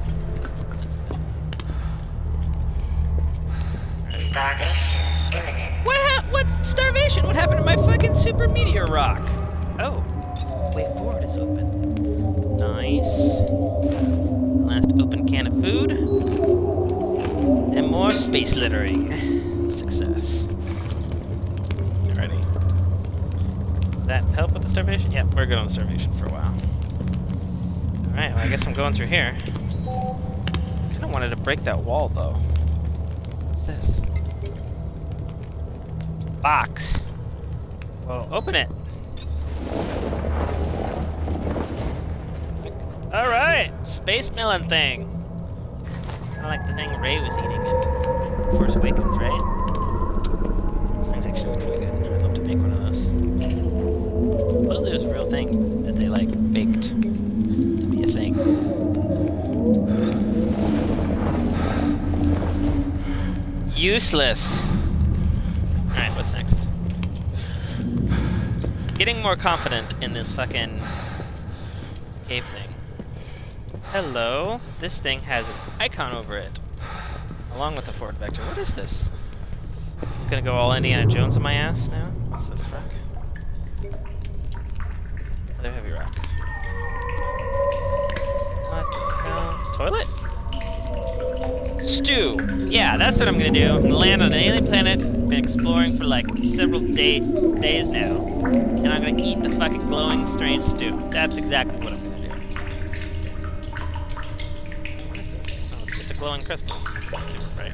Starvation imminent. What starvation? What happened to my fucking super meteor rock? Oh, way forward is open. Nice. Last open can of food. And more space littering. Success. Ready? Does that help with the starvation? Yep, we're good on the starvation for a while. Alright, well I guess I'm going through here. Kinda wanted to break that wall though. What's this? Box. Well, open it. Alright, space melon thing. Kinda like the thing Ray was eating in Force Awakens, right? This thing's actually really good. I'd love to make one of those. Supposedly there's a real thing that they like baked to be a thing. Useless. Alright, what's next? Getting more confident in this fucking cave thing. Hello. This thing has an icon over it. Along with the forward vector. What is this? It's gonna go all Indiana Jones on my ass now? What's this rock? Another heavy rock. What the hell? Toilet? Stew! Yeah, that's what I'm gonna do. I'm gonna land on an alien planet. Been exploring for like several days now. And I'm gonna eat the fucking glowing strange stew. That's exactly what I'm gonna do. What is this? Oh, it's just a glowing crystal. That's super bright.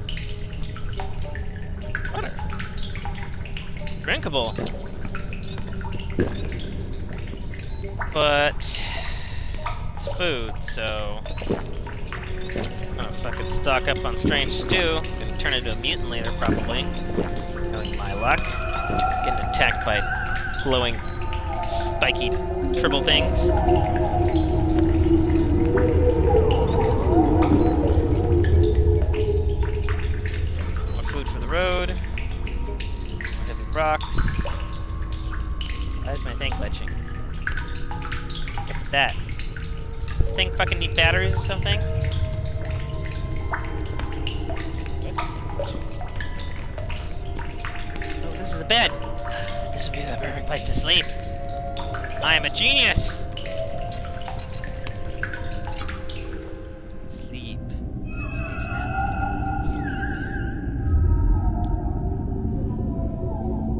Water. Drinkable. But it's food, so I'm gonna fucking stock up on strange stew. Gonna turn into a mutant later, probably. Knowing my luck. Getting attacked by glowing, spiky, triple things. More food for the road. More heavy rocks. Why is my thing glitching? Look at that. Does this thing fucking need batteries or something? Oh, this is a bed. This would be the perfect place to sleep. I am a genius! Sleep. Spaceman. Sleep.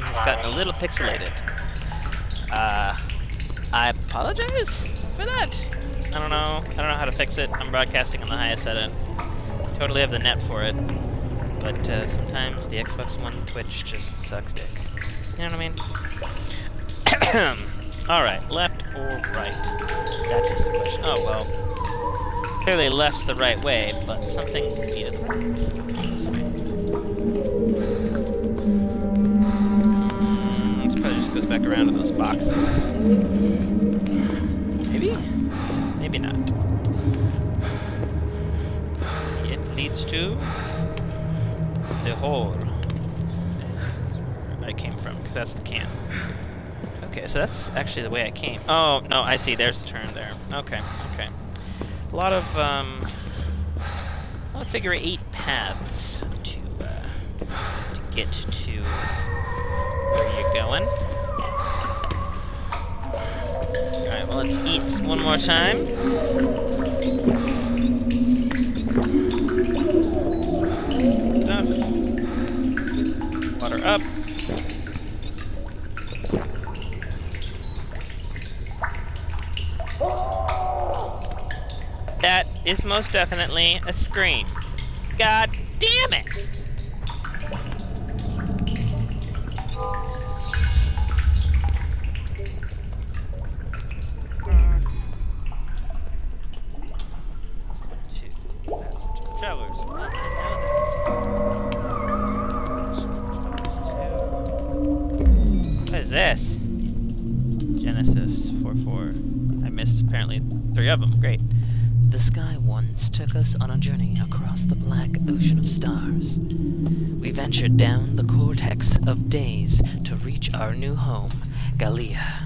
screen has gotten a little pixelated. I apologize for that. I don't know how to fix it. I'm broadcasting on the highest setting. Totally have the net for it. But sometimes the Xbox One Twitch just sucks dick. You know what I mean? Alright, left or right? That is the question. Oh, well. Clearly left's the right way, but something could be to the right. Let's go this way. This probably just goes back around to those boxes. Maybe? Maybe not. It leads to the hole. This is where I came from, because that's the can. Okay, so that's actually the way I came. Oh, no, I see. There's the turn there. Okay, okay. A lot of figure 8 paths to get to where you're going. Alright, well, let's eat one more time. Stuff. Water up. That is most definitely a scream. God damn it! Travelers. What is this? Genesis 4:4. I missed apparently 3 of them. Great. The sky once took us on a journey across the black ocean of stars. We ventured down the cortex of days to reach our new home, Galia.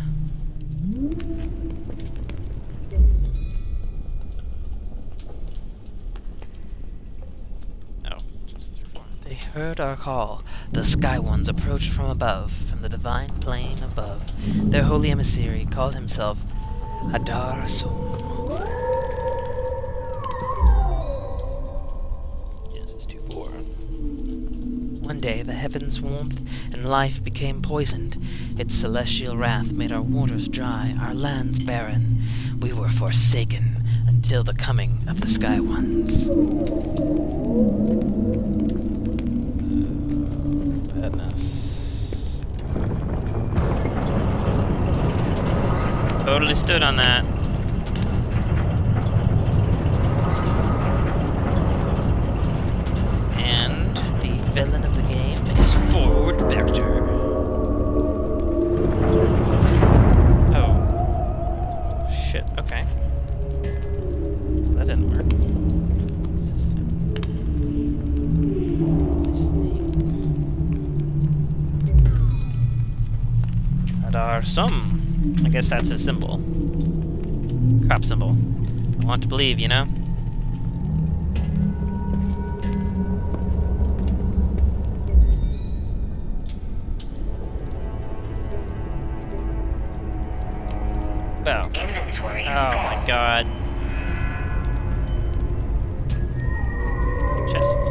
Oh, just 4. They heard our call. The sky ones approached from above, from the divine plane above. Their holy emissary called himself Hadar Sum. One day, the heavens' warmth and life became poisoned. Its celestial wrath made our waters dry, our lands barren. We were forsaken until the coming of the Sky Ones. Badness. Totally stood on that. Villain of the game is Forward Vector. Oh. Shit, okay. That didn't work. Hadar Sum. I guess that's his symbol. Crop symbol. I want to believe, you know? Inventory. Oh my god. Chests.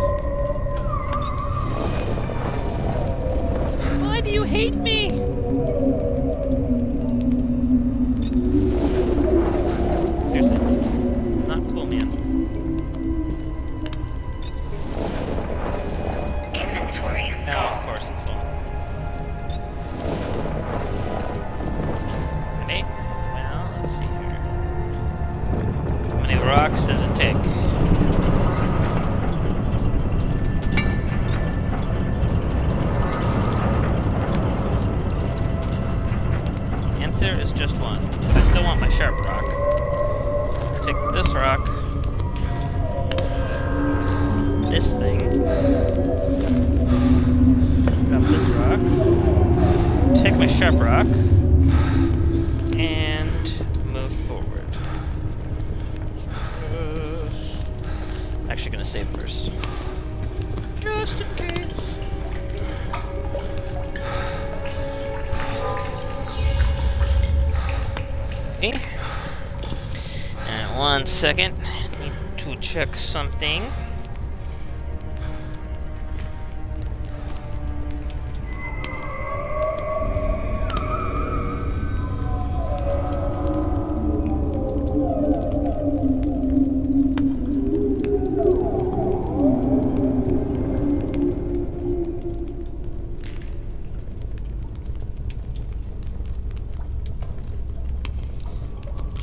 Why do you hate me? Seriously. Not cool, man. Inventory. Oh, of course it's full. Ready? How many rocks does it take? The answer is just 1. I still want my sharp rock. Take this rock. This thing. Drop this rock. Take my sharp rock. And move forward. Actually gonna save first. Just in case. Okay. And 1 second. Need to check something.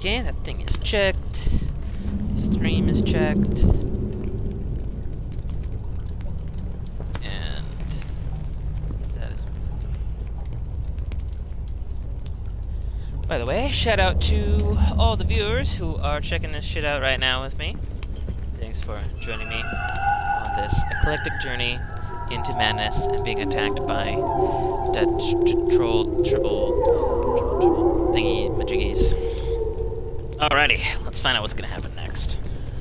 Okay, that thing is checked. Stream is checked. And that is... By the way, shout out to all the viewers who are checking this shit out right now with me. Thanks for joining me on this eclectic journey into madness and being attacked by that triple thingy majiggies. Alrighty, let's find out what's gonna happen next.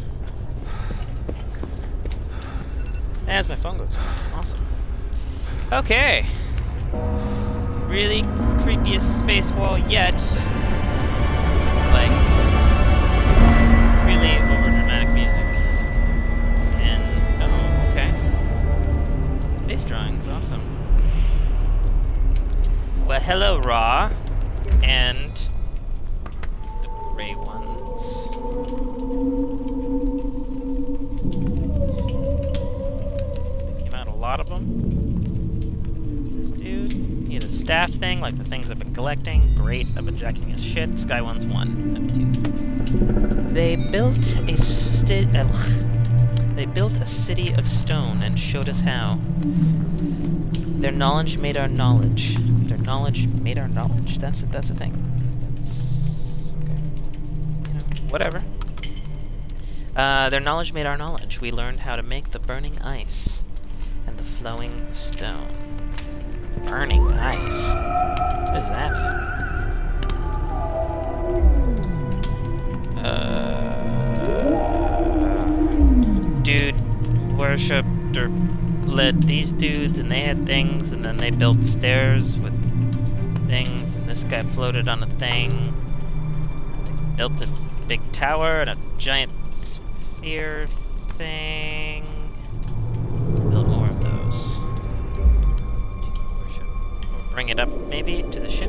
As my phone goes off. Awesome. Okay. Really creepiest space wall yet. Like, really overdramatic music. And, oh, okay. Space drawings, awesome. Well, hello, Raw. And the gray ones. There came out a lot of them. There's this dude. He had a staff thing, like the things I've been collecting. Great, I've been jacking his shit. Sky one's 1, number 2. They built a city of stone and showed us how. Their knowledge made our knowledge. Their knowledge made our knowledge. That's a thing. That's okay. You know, whatever. Their knowledge made our knowledge. We learned how to make the burning ice and the flowing stone. Burning ice? What does that mean? Dude worshipped or led these dudes, and they had things, and then they built stairs with things, and this guy floated on a thing. Built a big tower and a giant sphere thing. Build more of those. Or bring it up, maybe, to the ship.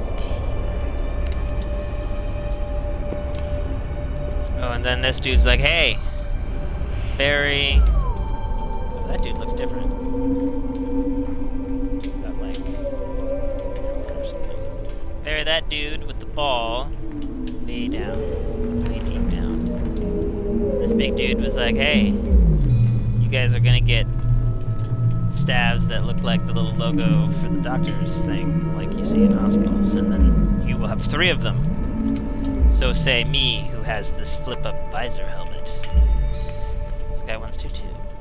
Oh, and then this dude's like, hey! Barry... Oh, that dude looks different. He's got, like... or something. Bury that dude with the ball. Way down. Way deep down. This big dude was like, hey, you guys are gonna get staves that look like the little logo for the doctor's thing, like you see in hospitals, and then you will have 3 of them. So say me, who has this flip-up visor helmet. Sky Ones 2-2.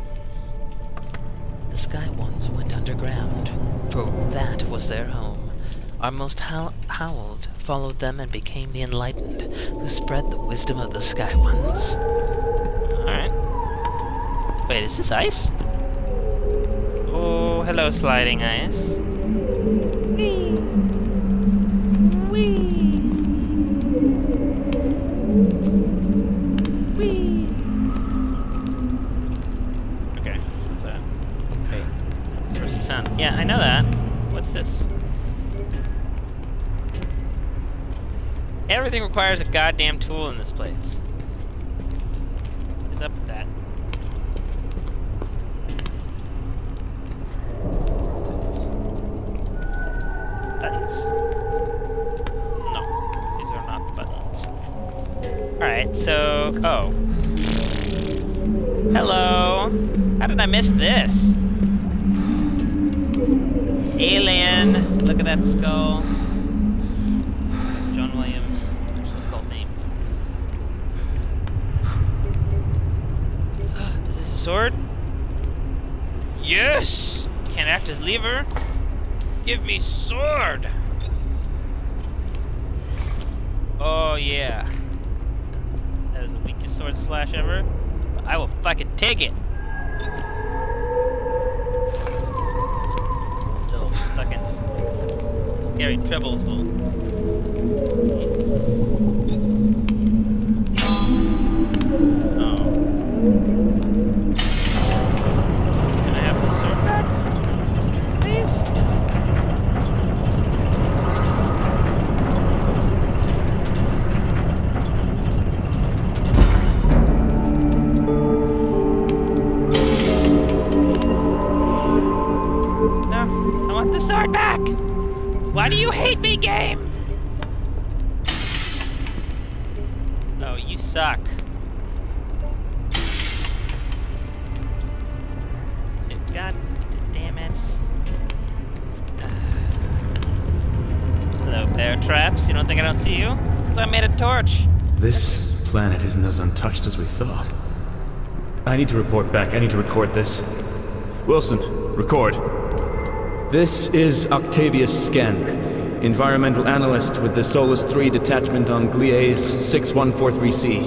The Sky Ones went underground, for that was their home. Our most howled followed them and became the enlightened, who spread the wisdom of the Sky Ones. Alright. Wait, is this ice? Oh, hello, sliding ice. Whee! Whee! Whee! Okay, what's that? Wait, where's the sound? Yeah, I know that. What's this? Everything requires a goddamn tool in this place. What's up with that? Buttons. No, these are not buttons. Alright, so... oh. Hello! How did I miss this? Alien! Look at that skull. John Williams. Is this a sword? Yes! Can't act as lever. Give me sword! Oh yeah. That is the weakest sword slash ever. But I will fucking take it! Little fucking scary trebles will... Can I have the sword back? Please? No, I want the sword back! Why do you hate me, game? Oh, you suck. God damn it. Hello, bear traps. You don't think I don't see you? Because I made a torch. This planet isn't as untouched as we thought. I need to report back. I need to record this. Wilson, record. This is Octavius Sken, environmental analyst with the Solus 3 detachment on Gliese 6143C.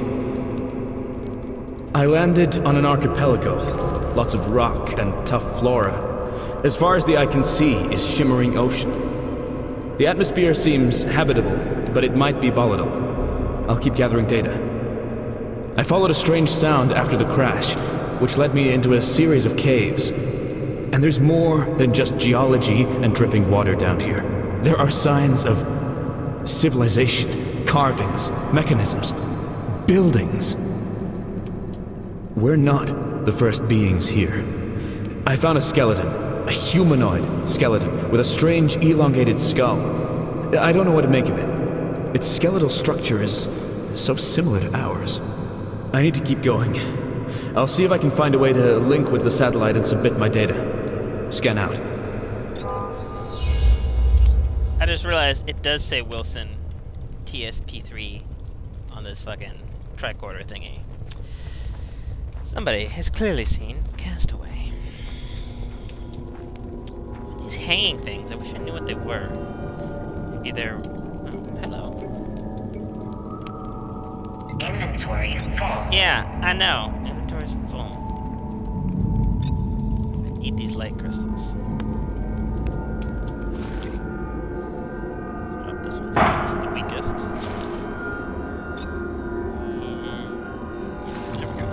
I landed on an archipelago. Lots of rock and tough flora. As far as the eye can see is shimmering ocean. The atmosphere seems habitable, but it might be volatile. I'll keep gathering data. I followed a strange sound after the crash, which led me into a series of caves. And there's more than just geology and dripping water down here. There are signs of civilization, carvings, mechanisms, buildings. We're not the first beings here. I found a skeleton, a humanoid skeleton with a strange elongated skull. I don't know what to make of it. Its skeletal structure is so similar to ours. I need to keep going. I'll see if I can find a way to link with the satellite and submit my data. Scan out. I just realized it does say Wilson TSP3 on this fucking tricorder thingy. Somebody has clearly seen Castaway. These hanging things, I wish I knew what they were. Maybe they're... Oh, hello. Inventory full. Yeah, I know. Inventory's full. I need these light crystals. Let's go up this one since it's the weakest. There we go.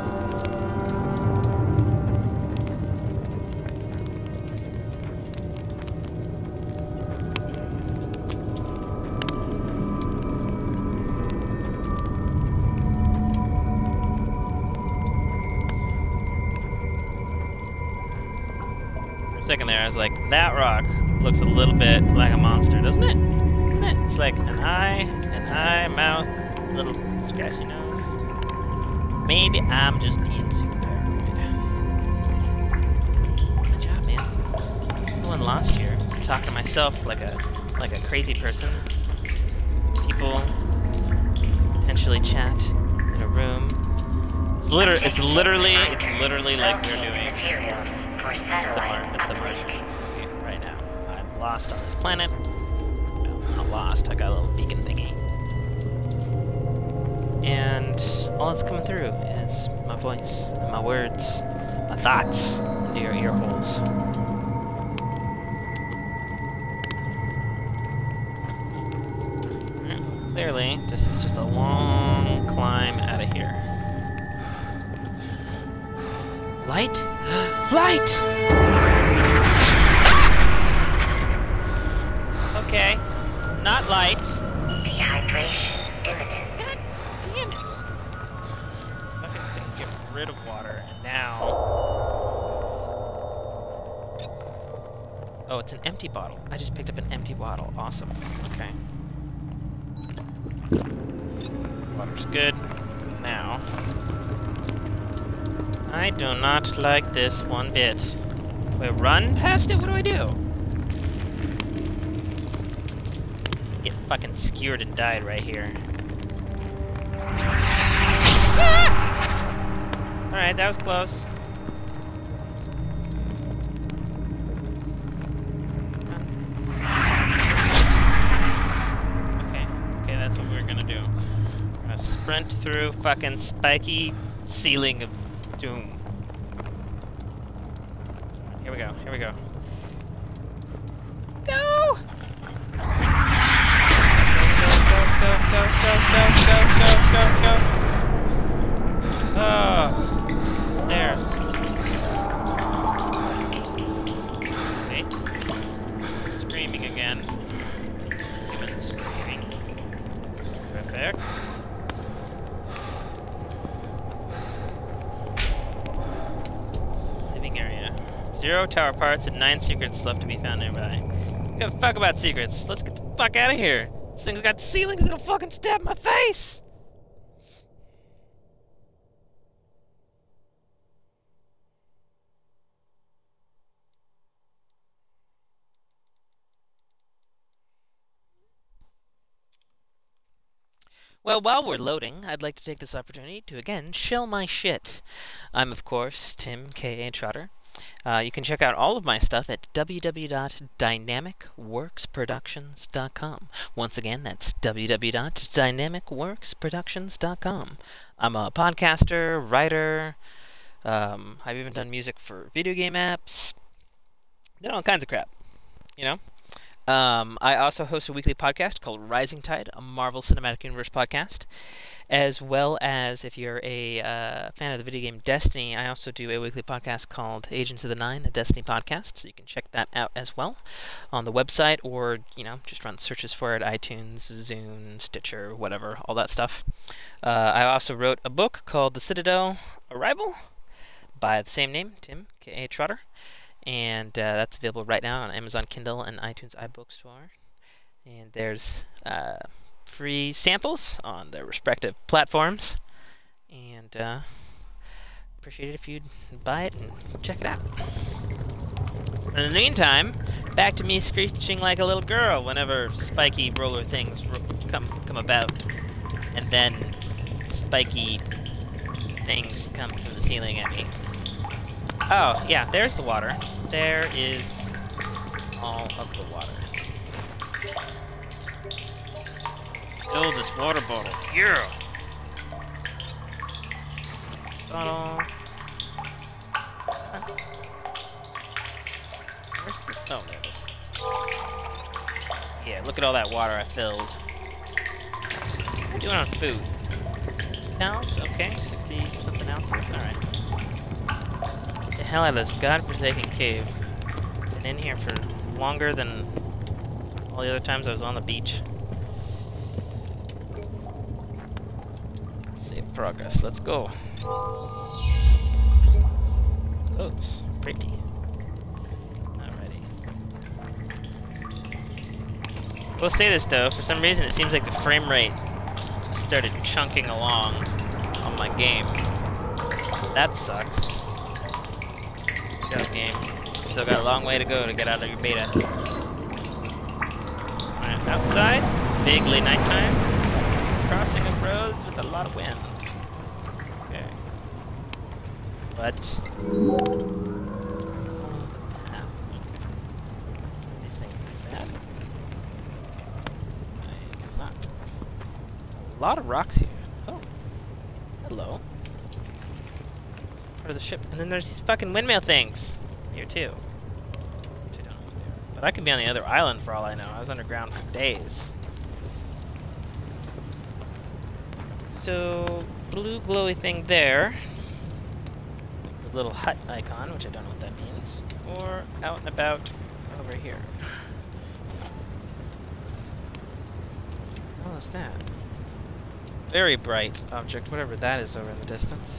Second there, I was like, that rock looks a little bit like a monster, doesn't it? Doesn't it? It's like an eye, mouth, little scratchy nose. Maybe I'm just being super paranoid. Good job, man. I won last year. Talking to myself like a crazy person. People potentially chat in a room. It's literally like we're doing. Materials for satellite uplink. Right now. I'm lost on this planet. No, I'm not lost. I got a little beacon thingy. And all that's coming through is my voice, and my words, my thoughts into your ear holes. Clearly, this is just a long climb out of here. Light? Light! Okay. Not light. Dehydration imminent. God damn it. Fucking thing get rid of water, and now... Oh, it's an empty bottle. I just picked up an empty bottle. Awesome. Okay. Water's good. Now... I do not like this one bit. Do I run past it? What do I do? Get fucking skewered and died right here. Ah! Alright, that was close. Okay, that's what we're gonna do. We're gonna sprint through fucking spiky ceiling of doom. Here we go, here we go. Go! Go! Oh, stairs. See? Screaming again. Even screaming. Perfect. Area. 0 tower parts and 9 secrets left to be found nearby. Don't give a fuck about secrets. Let's get the fuck out of here. This thing's got ceilings that'll fucking stab my face. Well, while we're loading, I'd like to take this opportunity to again shill my shit. I'm, of course, Tim, K.A. Trotter. You can check out all of my stuff at www.dynamicworksproductions.com. Once again, that's www.dynamicworksproductions.com. I'm a podcaster, writer. I've even done music for video game apps. Done all kinds of crap, you know? I also host a weekly podcast called Rising Tide, a Marvel Cinematic Universe podcast, as well as, if you're a fan of the video game Destiny, I also do a weekly podcast called Agents of the Nine, a Destiny podcast, so you can check that out as well on the website, or, you know, just run searches for it, iTunes, Zune, Stitcher, whatever, all that stuff. I also wrote a book called The Citadel Arrival by the same name, Tim, K.A. Trotter. And that's available right now on Amazon Kindle and iTunes iBookstore. And there's free samples on their respective platforms. And appreciate it if you'd buy it and check it out. In the meantime, back to me screeching like a little girl whenever spiky roller things come about. And then spiky things come from the ceiling at me. Oh, yeah, there's the water. There is all of the water. Fill this water bottle. Yeah! Bottle. Where's the... Oh, there it is. Yeah, look at all that water I filled. What are you doing on food? Ounce? Okay, 60 something ounces. Alright. Hell out of this godforsaken cave. Been in here for longer than all the other times I was on the beach. Save progress. Let's go. Close. Pretty. Alrighty. We'll say this though, for some reason it seems like the frame rate started chunking along on my game. That sucks. Game. Still got a long way to go to get out of your beta. Alright, outside, big late nighttime, crossing of roads with a lot of wind. Okay. But these things is that? I guess not. A lot of rocks here. Oh. Hello. Part of the ship. And then there's these fucking windmill things here too. But I could be on the other island for all I know. I was underground for days. So, blue glowy thing there. The little hut icon, which I don't know what that means. Or out and about over here. What is that? Very bright object, whatever that is over in the distance.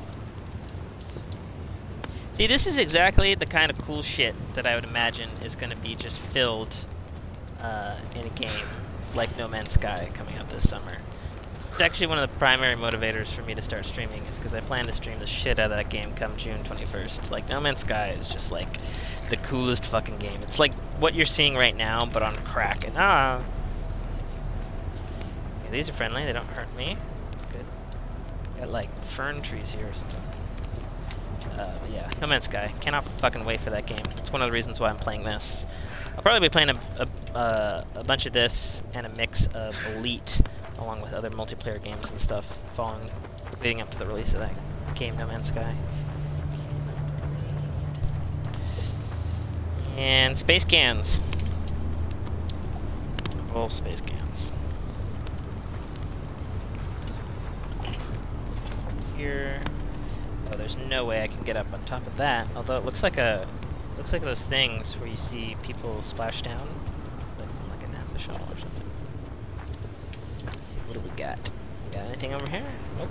See, this is exactly the kind of cool shit that I would imagine is going to be just filled in a game like No Man's Sky coming out this summer. It's actually one of the primary motivators for me to start streaming, is because I plan to stream the shit out of that game come June 21st. Like, No Man's Sky is just like the coolest fucking game. It's like what you're seeing right now, but on crack. And okay, these are friendly, they don't hurt me. Good. Got like fern trees here or something. But yeah, No Man's Sky. Cannot fucking wait for that game. It's one of the reasons why I'm playing this. I'll probably be playing a bunch of this and a mix of Elite, along with other multiplayer games and stuff, leading up to the release of that game, No Man's Sky. And space cans. Oh, space cans. Here. Oh, there's no way I can get up on top of that. Although it looks like those things where you see people splash down, like a NASA shuttle or something. Let's see, what do we got? Got anything over here? Nope.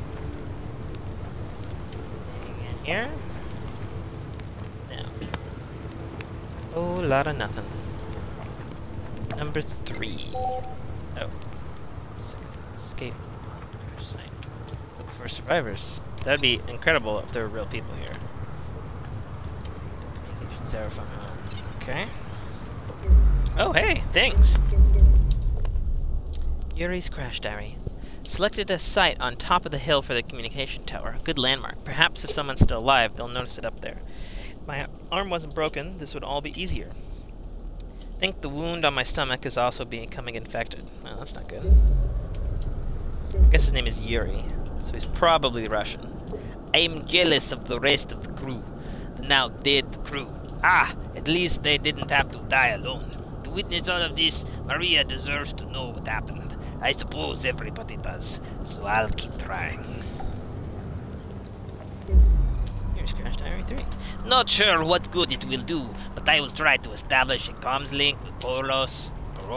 Anything in here? No. Oh, lot of nothing. Number 3. Oh. Escape. Look for survivors. That'd be incredible if there were real people here. Communications error from home. Okay. Oh, hey, thanks. Yuri's Crash Diary. Selected a site on top of the hill for the communication tower. Good landmark. Perhaps if someone's still alive, they'll notice it up there. If my arm wasn't broken, this would all be easier. I think the wound on my stomach is also becoming infected. Well, that's not good. I guess his name is Yuri, so he's probably Russian. I am jealous of the rest of the crew. The now dead crew. Ah, at least they didn't have to die alone. To witness all of this, Maria deserves to know what happened. I suppose everybody does, so I'll keep trying. Here's Crash Diary 3. Not sure what good it will do, but I will try to establish a comms link with Prolos,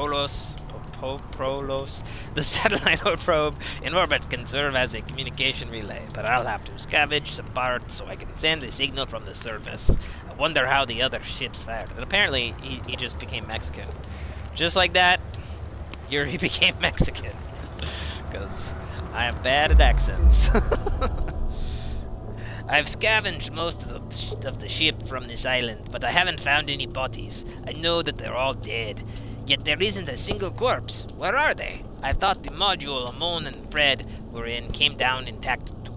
the satellite probe in orbit can serve as a communication relay, but I'll have to scavenge some parts so I can send a signal from the surface. I wonder how the other ships fared. And apparently, he just became Mexican. Just like that, Yuri became Mexican. Because I am bad at accents. I've scavenged most of the ship from this island, but I haven't found any bodies. I know that they're all dead. Yet there isn't a single corpse. Where are they? I thought the module Amon and Fred were in came down intact too.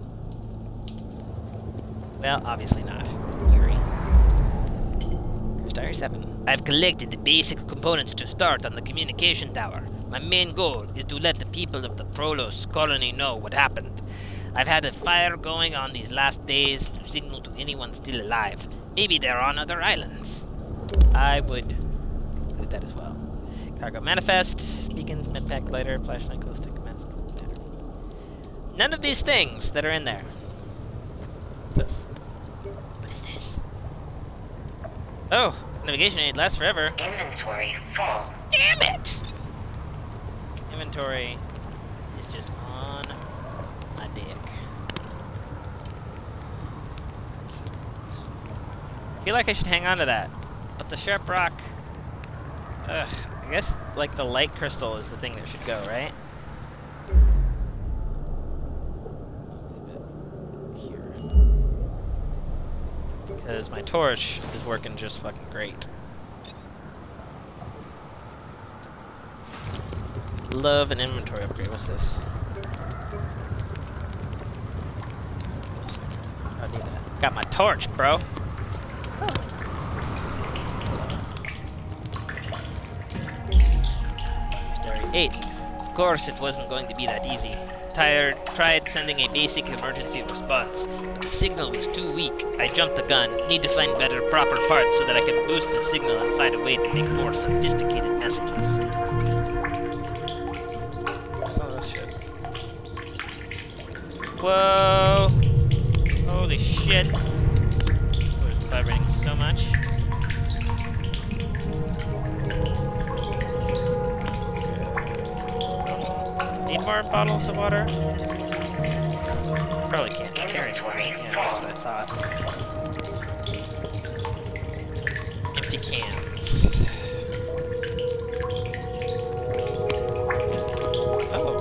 Well, obviously not. Yuri. Here's Diary 7. I've collected the basic components to start on the communication tower. My main goal is to let the people of the Prolos colony know what happened. I've had a fire going on these last days to signal to anyone still alive. Maybe they're on other islands. I would include that as well. Cargo manifest, beacons, medpack, lighter, flashlight, glow stick, mask, battery. None of these things that are in there. What's this? What is this? Oh, navigation aid lasts forever. Inventory full. Damn it! Inventory is just on my dick. I feel like I should hang on to that, but the sharp rock. Ugh. I guess, like, the light crystal is the thing that should go, right? Here. Because my torch is working just fucking great. Love an inventory upgrade. What's this? I need that. Got my torch, bro. Oh. 8. Of course it wasn't going to be that easy. Tried sending a basic emergency response, but the signal was too weak. I jumped the gun. Need to find better proper parts so that I can boost the signal and find a way to make more sophisticated messages. Oh shit. Whoa! Holy shit. Oh, it's vibrating so much. Need more bottles of water? Probably can't carry more. Yeah, that's what I thought. Empty cans. Oh.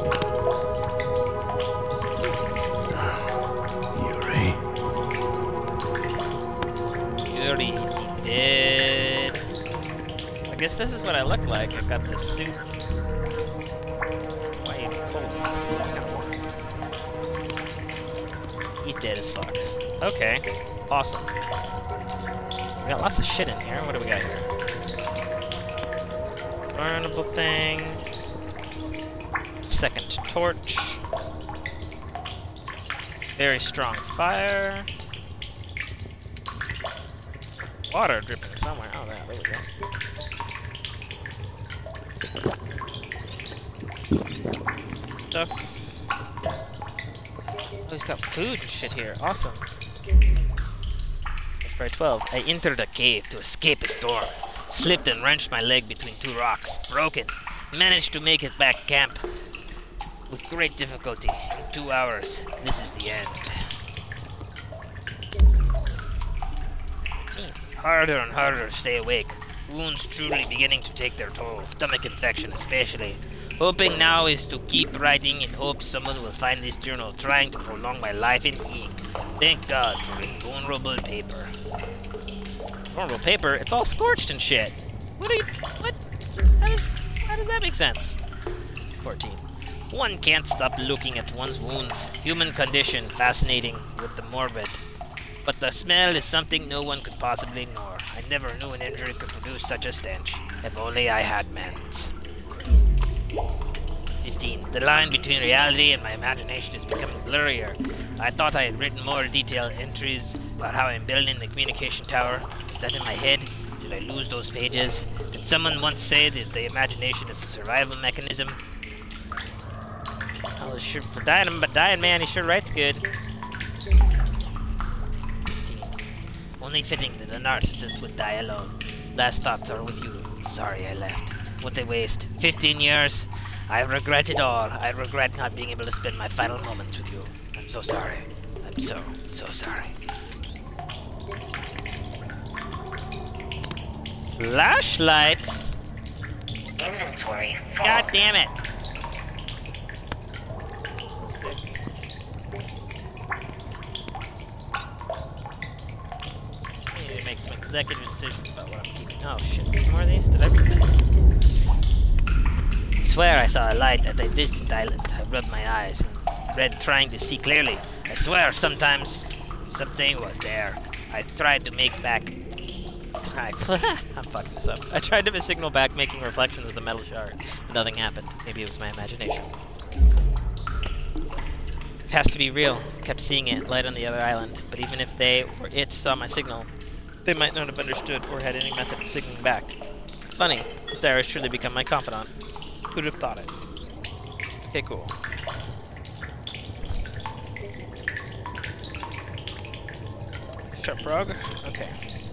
Yuri, he did. I guess this is what I look like. I've got this suit. He's dead as fuck. Okay. Awesome. We got lots of shit in here. What do we got here? Burnable thing. Second torch. Very strong fire. Water dripping somewhere. Oh, there we go. Stuff. Oh, he's got food and shit here. Awesome. February 12. I entered a cave to escape a storm. Slipped and wrenched my leg between two rocks. Broken. Managed to make it back camp with great difficulty. In 2 hours. This is the end. Harder and harder to stay awake. Wounds truly beginning to take their toll. Stomach infection especially. Hoping now is to keep writing in hopes someone will find this journal, trying to prolong my life in ink. Thank God for invulnerable paper. Invulnerable paper? It's all scorched and shit. What? How does that make sense? 14. One can't stop looking at one's wounds. Human condition, fascinating with the morbid. But the smell is something no one could possibly ignore. I never knew an injury could produce such a stench. If only I had mends. 15. The line between reality and my imagination is becoming blurrier. I thought I had written more detailed entries about how I'm building the communication tower. Is that in my head? Did I lose those pages? Did someone once say that the imagination is a survival mechanism? Oh, sure, for dying man, he sure writes good. 16. Only fitting that a narcissist would die alone. Last thoughts are with you. Sorry I left. What a waste. 15 years. I regret it all. I regret not being able to spend my final moments with you. I'm so sorry. I'm so sorry. Flashlight. Inventory full. God damn it. I need to make some executive decisions about what I'm keeping. Oh shit, there's more of these? Did I read this? I swear I saw a light at a distant island. I rubbed my eyes and read trying to see clearly. I swear sometimes something was there. I tried to make back... I'm fucking this up. I tried to signal back making reflections of the metal shard, but nothing happened. Maybe it was my imagination. It has to be real. Kept seeing it, light on the other island. But even if they or it saw my signal, they might not have understood or had any method of signaling back. Funny, this diary has truly become my confidant. Who'd have thought it? Okay, cool. Sharp frog? Okay.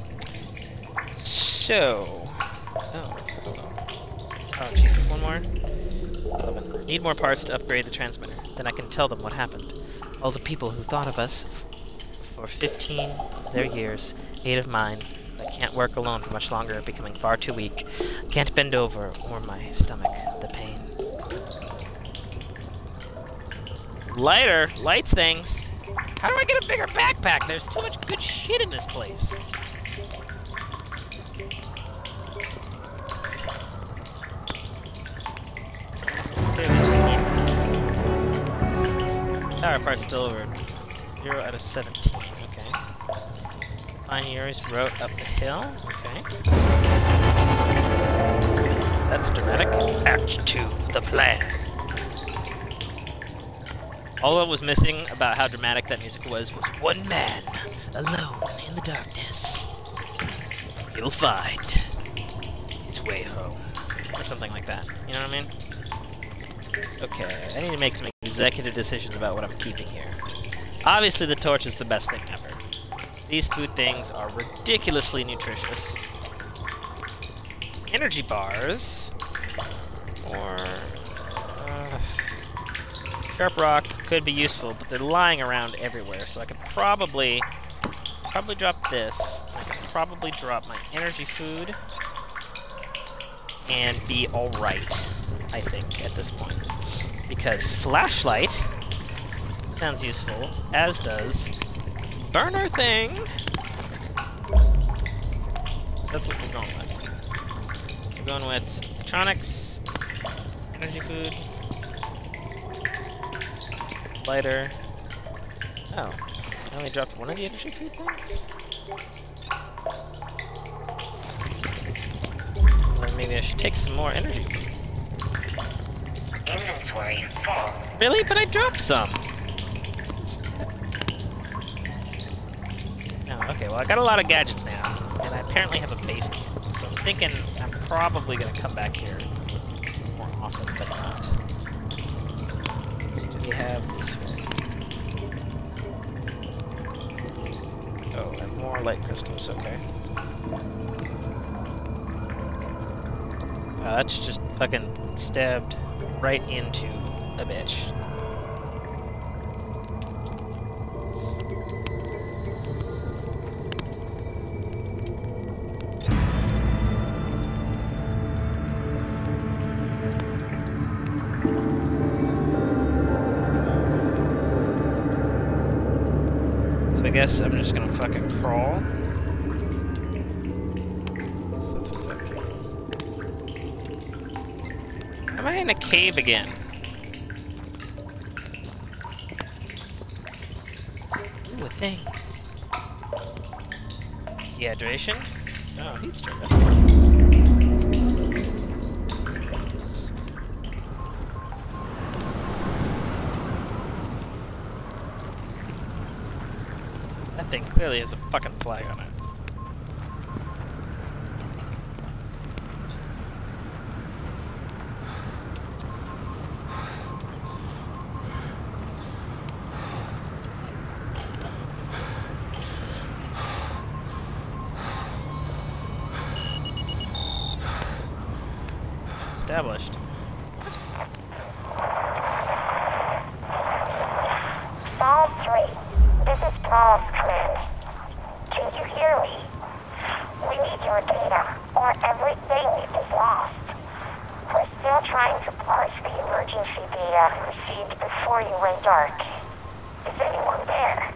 So... Oh, hold on. Oh, Jesus, one more? 11. Need more parts to upgrade the transmitter. Then I can tell them what happened. All the people who thought of us for 15 of their years, 8 of mine. I can't work alone for much longer, becoming far too weak. Can't bend over, or my stomach, the pain. Lighter? Lights things. How do I get a bigger backpack? There's too much good shit in this place. Tower part's still over 0 out of 17. Okay. Pioneers wrote up the hill. Okay. That's dramatic. Act 2, the plan. All that was missing about how dramatic that music was one man, alone in the darkness. He'll find his way home. Or something like that. You know what I mean? Okay, I need to make some executive decisions about what I'm keeping here. Obviously, the torch is the best thing ever. These food things are ridiculously nutritious. Energy bars, or sharp rock could be useful, but they're lying around everywhere. So I could probably drop this. I could probably drop my energy food and be all right. I think at this point, because flashlight sounds useful, as does burner thing. That's what we're going with. We're going with electronics, energy food, lighter. Oh, I only dropped one of the energy food things? Well, maybe I should take some more energy food. Inventory full. Really? But I dropped some! Oh, okay, well I got a lot of gadgets now, and I apparently have a base camp, so I'm thinking I'm probably gonna come back here more often than not. So do we have this one? Oh, and more light crystals, okay. That's just fucking stabbed right into a bitch. So I guess I'm just gonna fucking crawl. That's what's up here. Am I in a cave again? thing. Dehydration? Oh, heat stroke. That thing clearly has a fucking flag on it. Established. Solus 3, this is Paul's command. Can you hear me? We need your data, or everything is lost. We're still trying to parse the emergency data received before you went dark. Is anyone there?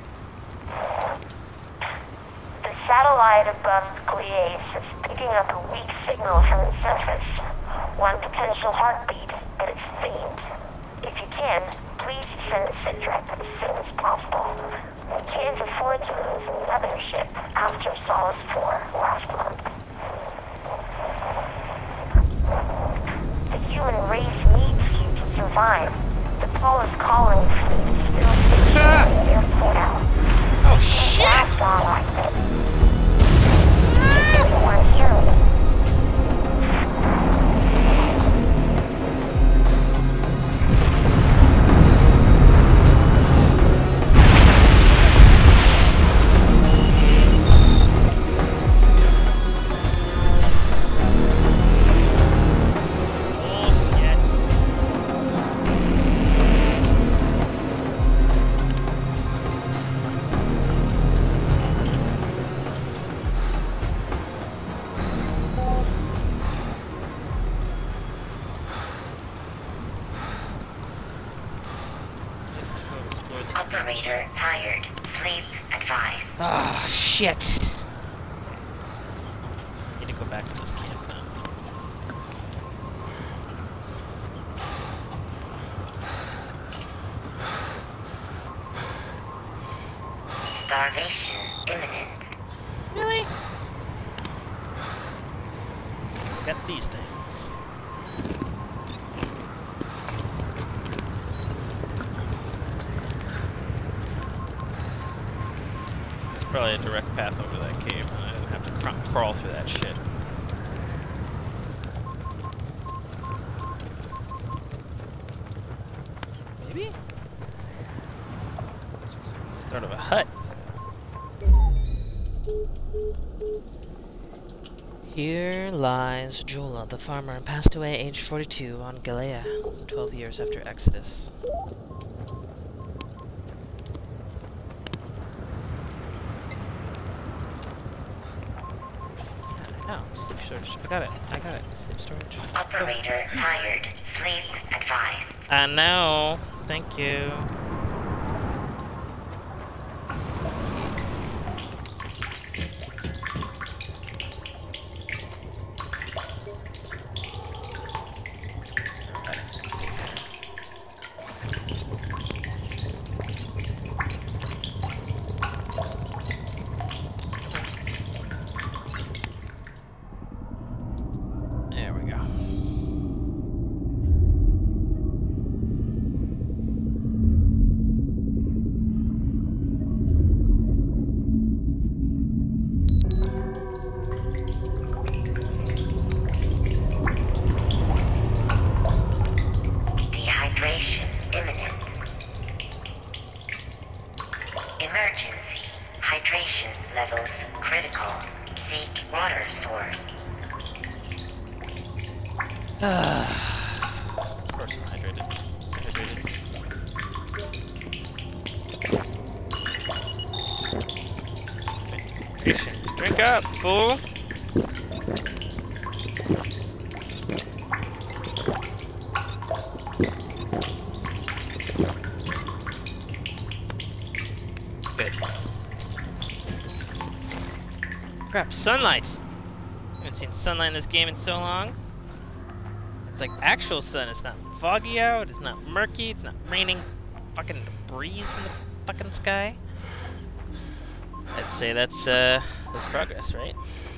The satellite above Gliese is picking up a weak signal from the surface. One potential heartbeat, but it's faint. If you can, please send a sitrep as soon as possible. We can't afford to lose another ship after Solus 4 last month. The human race needs you to survive. The Solus colony fleet is still stationed in the airport out. Oh shit! That's all I said. Does anyone hear me? Operator tired. Sleep advised. Ah, shit. Need to go back to this camp now. Starvation imminent. Really? Got these things. Probably a direct path over that cave, and I didn't have to crawl through that shit. Maybe? Start of a hut. Here lies Jola, the farmer, passed away aged 42 on Galea, 12 years after Exodus. Sleep storage. I got it. Sleep storage. Operator tired. Sleep advised. I know. Thank you. Emergency. Hydration levels critical. Seek water source. Of course I'm hydrated. Hydration. Drink up, fool! Crap, sunlight! I haven't seen sunlight in this game in so long. It's like actual sun. It's not foggy out, it's not murky, it's not raining fucking breeze from the fucking sky. I'd say that's progress, right?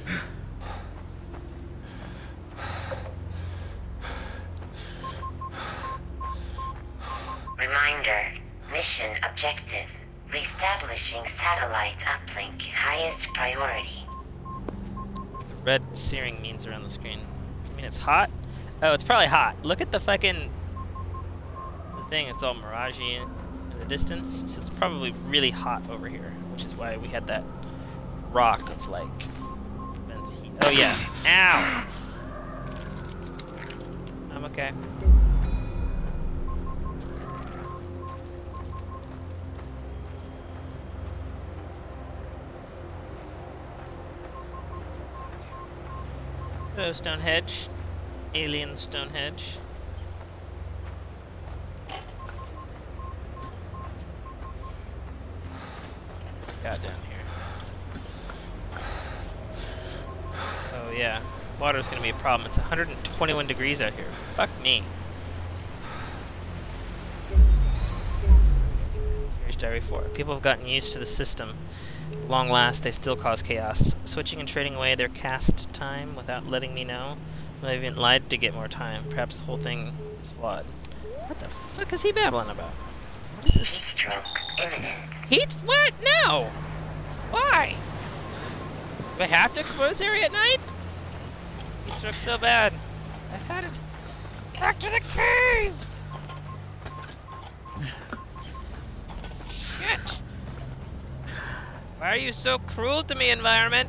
Reminder, mission objective, reestablishing satellite uplink, highest priority. The red searing means around the screen. I mean, it's hot? Oh, it's probably hot. Look at the fucking... the thing, it's all miragey in the distance, so it's probably really hot over here, which is why we had that rock of, like, immense heat. Oh, yeah. Ow! I'm okay. Hello, Stonehenge. Alien Stonehenge. Got down here. Oh yeah, water's gonna be a problem. It's 121 degrees out here. Fuck me. Here's Diary 4. People have gotten used to the system. At long last, they still cause chaos, switching and trading away their cast time without letting me know. I even lied to get more time. Perhaps the whole thing is flawed. What the fuck is he babbling about? What is this? Heat stroke imminent. Heat? What? No! Why? Do I have to explore this area at night? Heat stroke's so bad. I've had it. Back to the cave! Shit! Why are you so cruel to me, environment?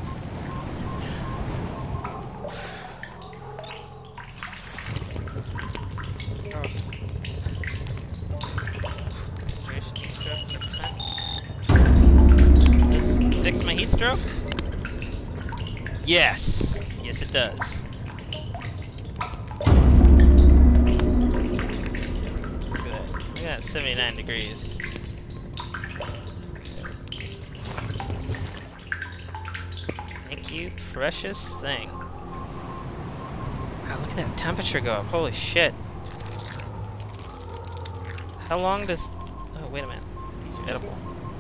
Fix my heat stroke? Yes. Yes, it does. Look at that. Look at that, 79 degrees. Thank you, precious thing. Wow, look at that temperature go up. Holy shit. How long does... Oh, wait a minute. These are edible.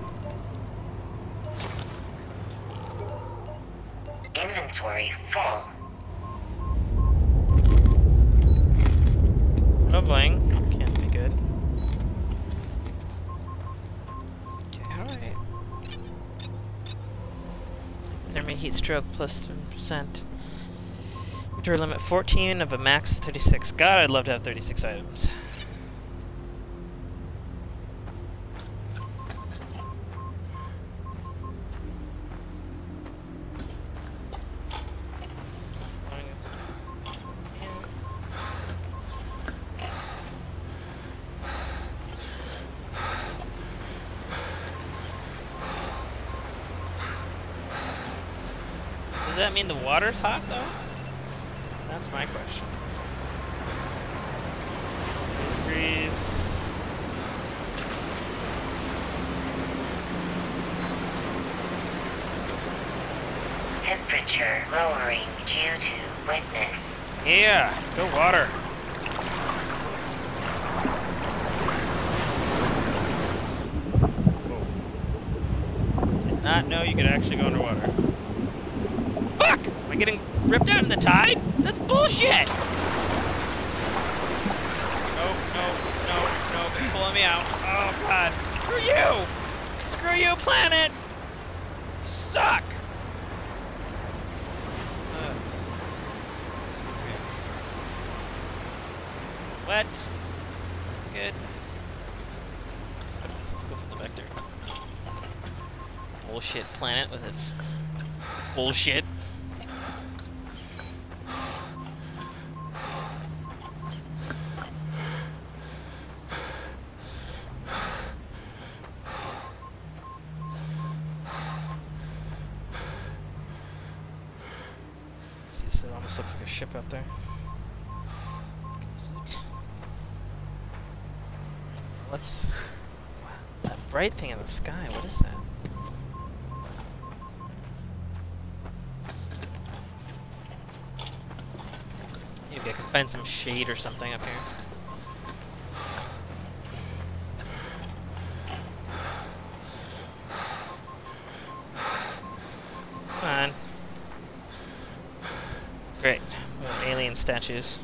Inventory full. Bubbling. Can't be good. Okay, alright. Thermal heat stroke plus 7%. Return limit 14 of a max of 36. God, I'd love to have 36 items. Does that mean the water's hot, though? That's my question. Degrees. Temperature lowering due to wetness. Yeah, go water. Whoa. Did not know you could actually go underwater. Fuck! Am I getting ripped out in the tide? That's bullshit! No, it's pulling me out. Oh god. Screw you! Screw you, planet! You suck! Wet. That's good. Let's go for the vector. Bullshit planet with its bullshit. Jeez, it almost looks like a ship out there. What's... Wow, that bright thing in the sky, what is that? Maybe I can find some shade or something up here. statues.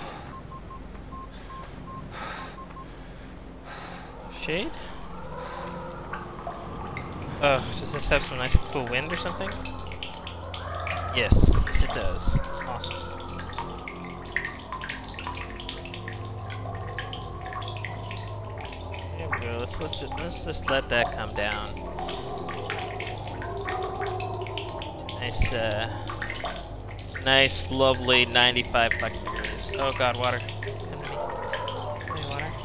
Shade? Oh, does this have some nice cool wind or something? Yes, yes it does. Awesome. There we go. Let's just let that come down. Nice, lovely 95 fucking degrees. Oh god, water. Come to me. Come here, water.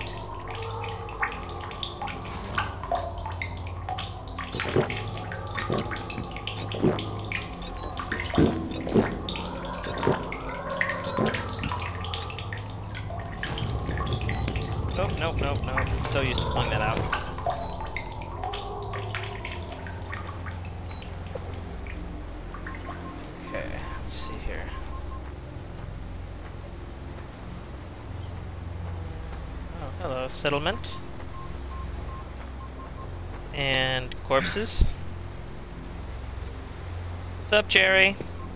Oh, nope. I'm so used to pulling that out. Okay, let's see here. Oh, hello, settlement. And corpses. What's up, Jerry?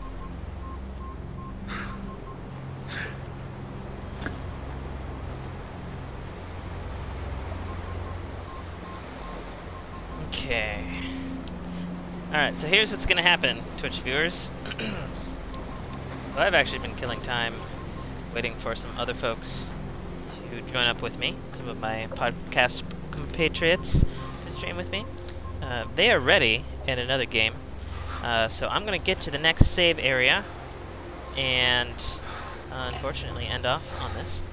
Okay. Alright, so here's what's gonna happen, Twitch viewers. Well, I've actually been killing time waiting for some other folks to join up with me, some of my podcast compatriots to stream with me. They are ready in another game, so I'm gonna get to the next save area and unfortunately end off on this.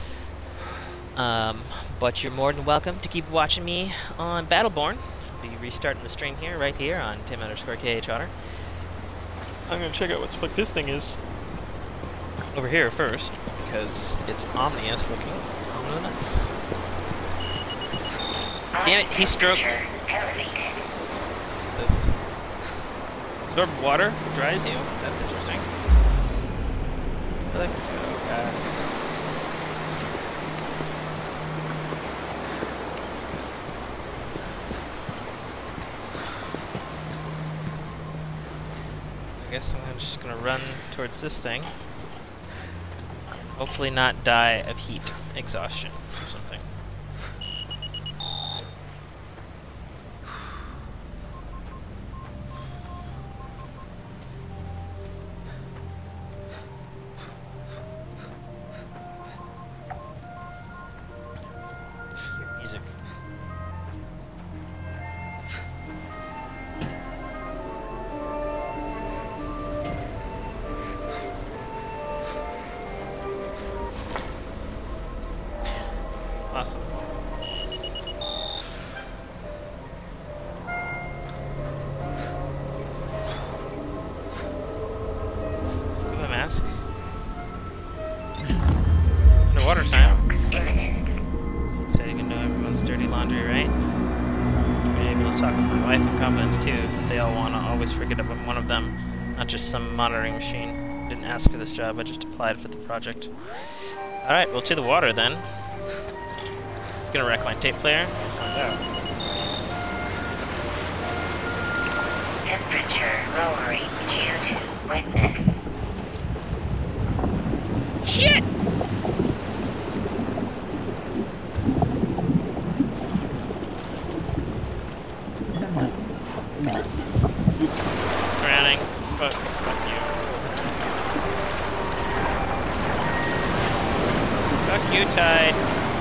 But you're more than welcome to keep watching me on Battleborn. I'll be restarting the stream here, right here on Tim_KHOtter. I'm gonna check out what the fuck this thing is over here first, because it's ominous looking. Ominous. Damn it, he stroked. This absorb water dries you. That's interesting. Oh god. I guess I'm just gonna run towards this thing. Hopefully not die of heat exhaustion or something. Hear music. Awesome. Scuba mask. Underwater time. So you can know everyone's dirty laundry, right? You're able to talk with my wife in confidence too. They all want to always forget about one of them, not just some monitoring machine. Didn't ask for this job, I just applied for the project. Alright, well to the water then. It's gonna wreck my tape player. We'll find out. Temperature lowering due to wetness. Shit! Drowning. Fuck you. Fuck you, Tide.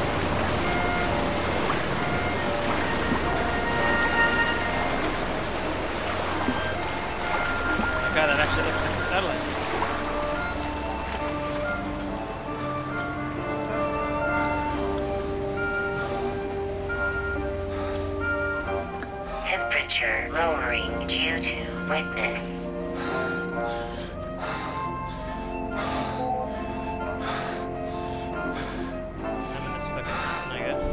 Oh god, that actually looks like a satellite. Temperature lowering due to wetness. I'm in this fucking mountain, I guess.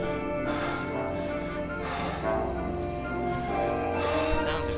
Sounds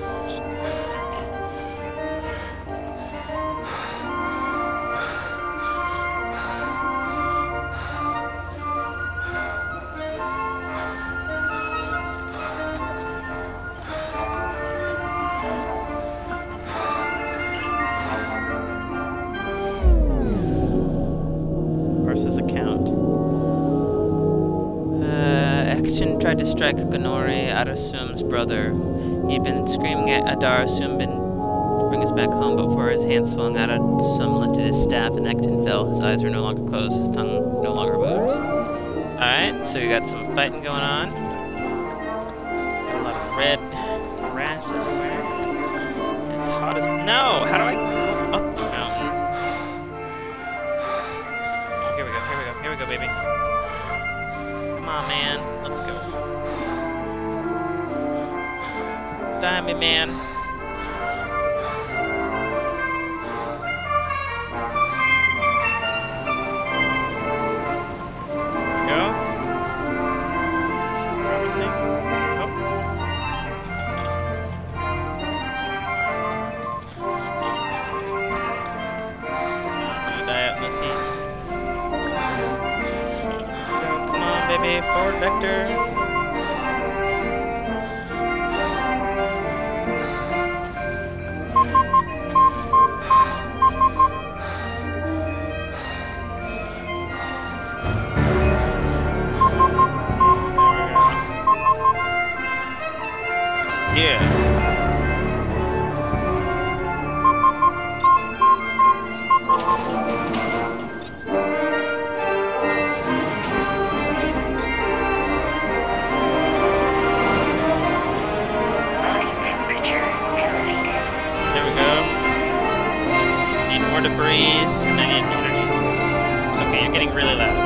tried to strike Gonori, Arasum's brother. He'd been screaming at Adarasumbin to bring us back home, but before his hand swung, Arasum lifted his staff and Ekton fell. His eyes were no longer closed, his tongue no longer moves. Alright, so we got some fighting going on. Got a lot of red grass everywhere. It's hot as... No! How do I go up the mountain? Here we go, here we go, here we go, baby. Come on, man. Let's go. Die me, man. Go. This is promising. Oh. I'm gonna die out in this heat. Go, come on, baby. Forward vector. Yeah. Body temperature elevated. There we go. Need more debris, and I need an energy source. Okay, you're getting really loud.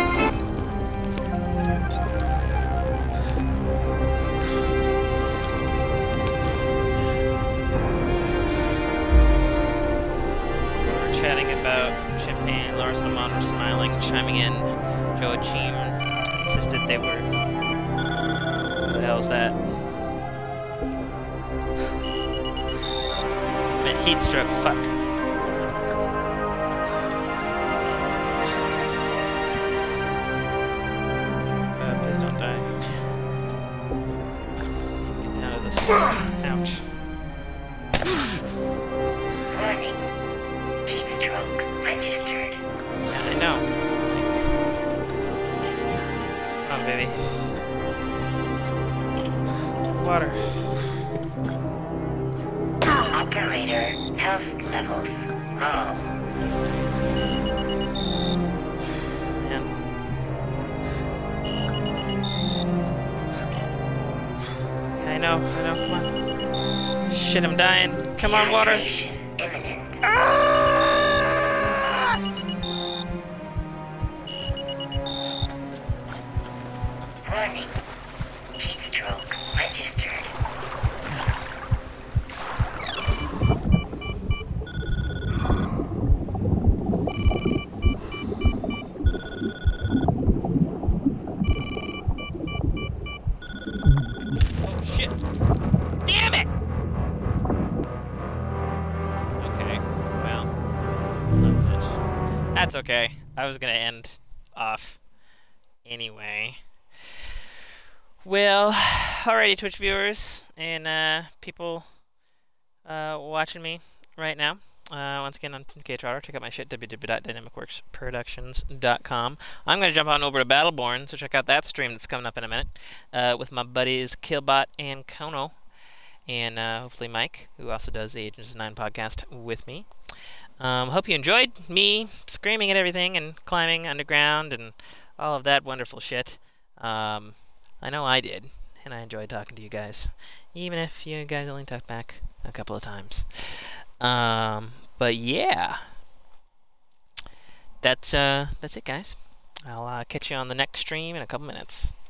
Chatting about champagne, Lars and Amon were smiling, chiming in. Joachim insisted they were. What the hell is that? Man, heat stroke, fuck. Please don't die. Get down to this. Ouch. Warning. Heat stroke registered. Yeah, I know. Come on, baby. Water. Operator health levels low. Man. I know, come on. Shit, I'm dying. Come on, water. Dehydration imminent. Warning. Heat stroke registered. Oh, shit. Damn it! Okay, well. That's okay. I was gonna end off anyway. Well, alrighty, Twitch viewers and people watching me right now. Once again, I'm K-Trotter. Check out my shit, www.dynamicworksproductions.com. I'm going to jump on over to Battleborn, so check out that stream that's coming up in a minute with my buddies Killbot and Kono, and hopefully Mike, who also does the Agents of 9 podcast with me. Hope you enjoyed me screaming at everything and climbing underground and all of that wonderful shit. I know I did, and I enjoyed talking to you guys, even if you guys only talked back a couple of times. But yeah, that's it, guys. I'll catch you on the next stream in a couple minutes.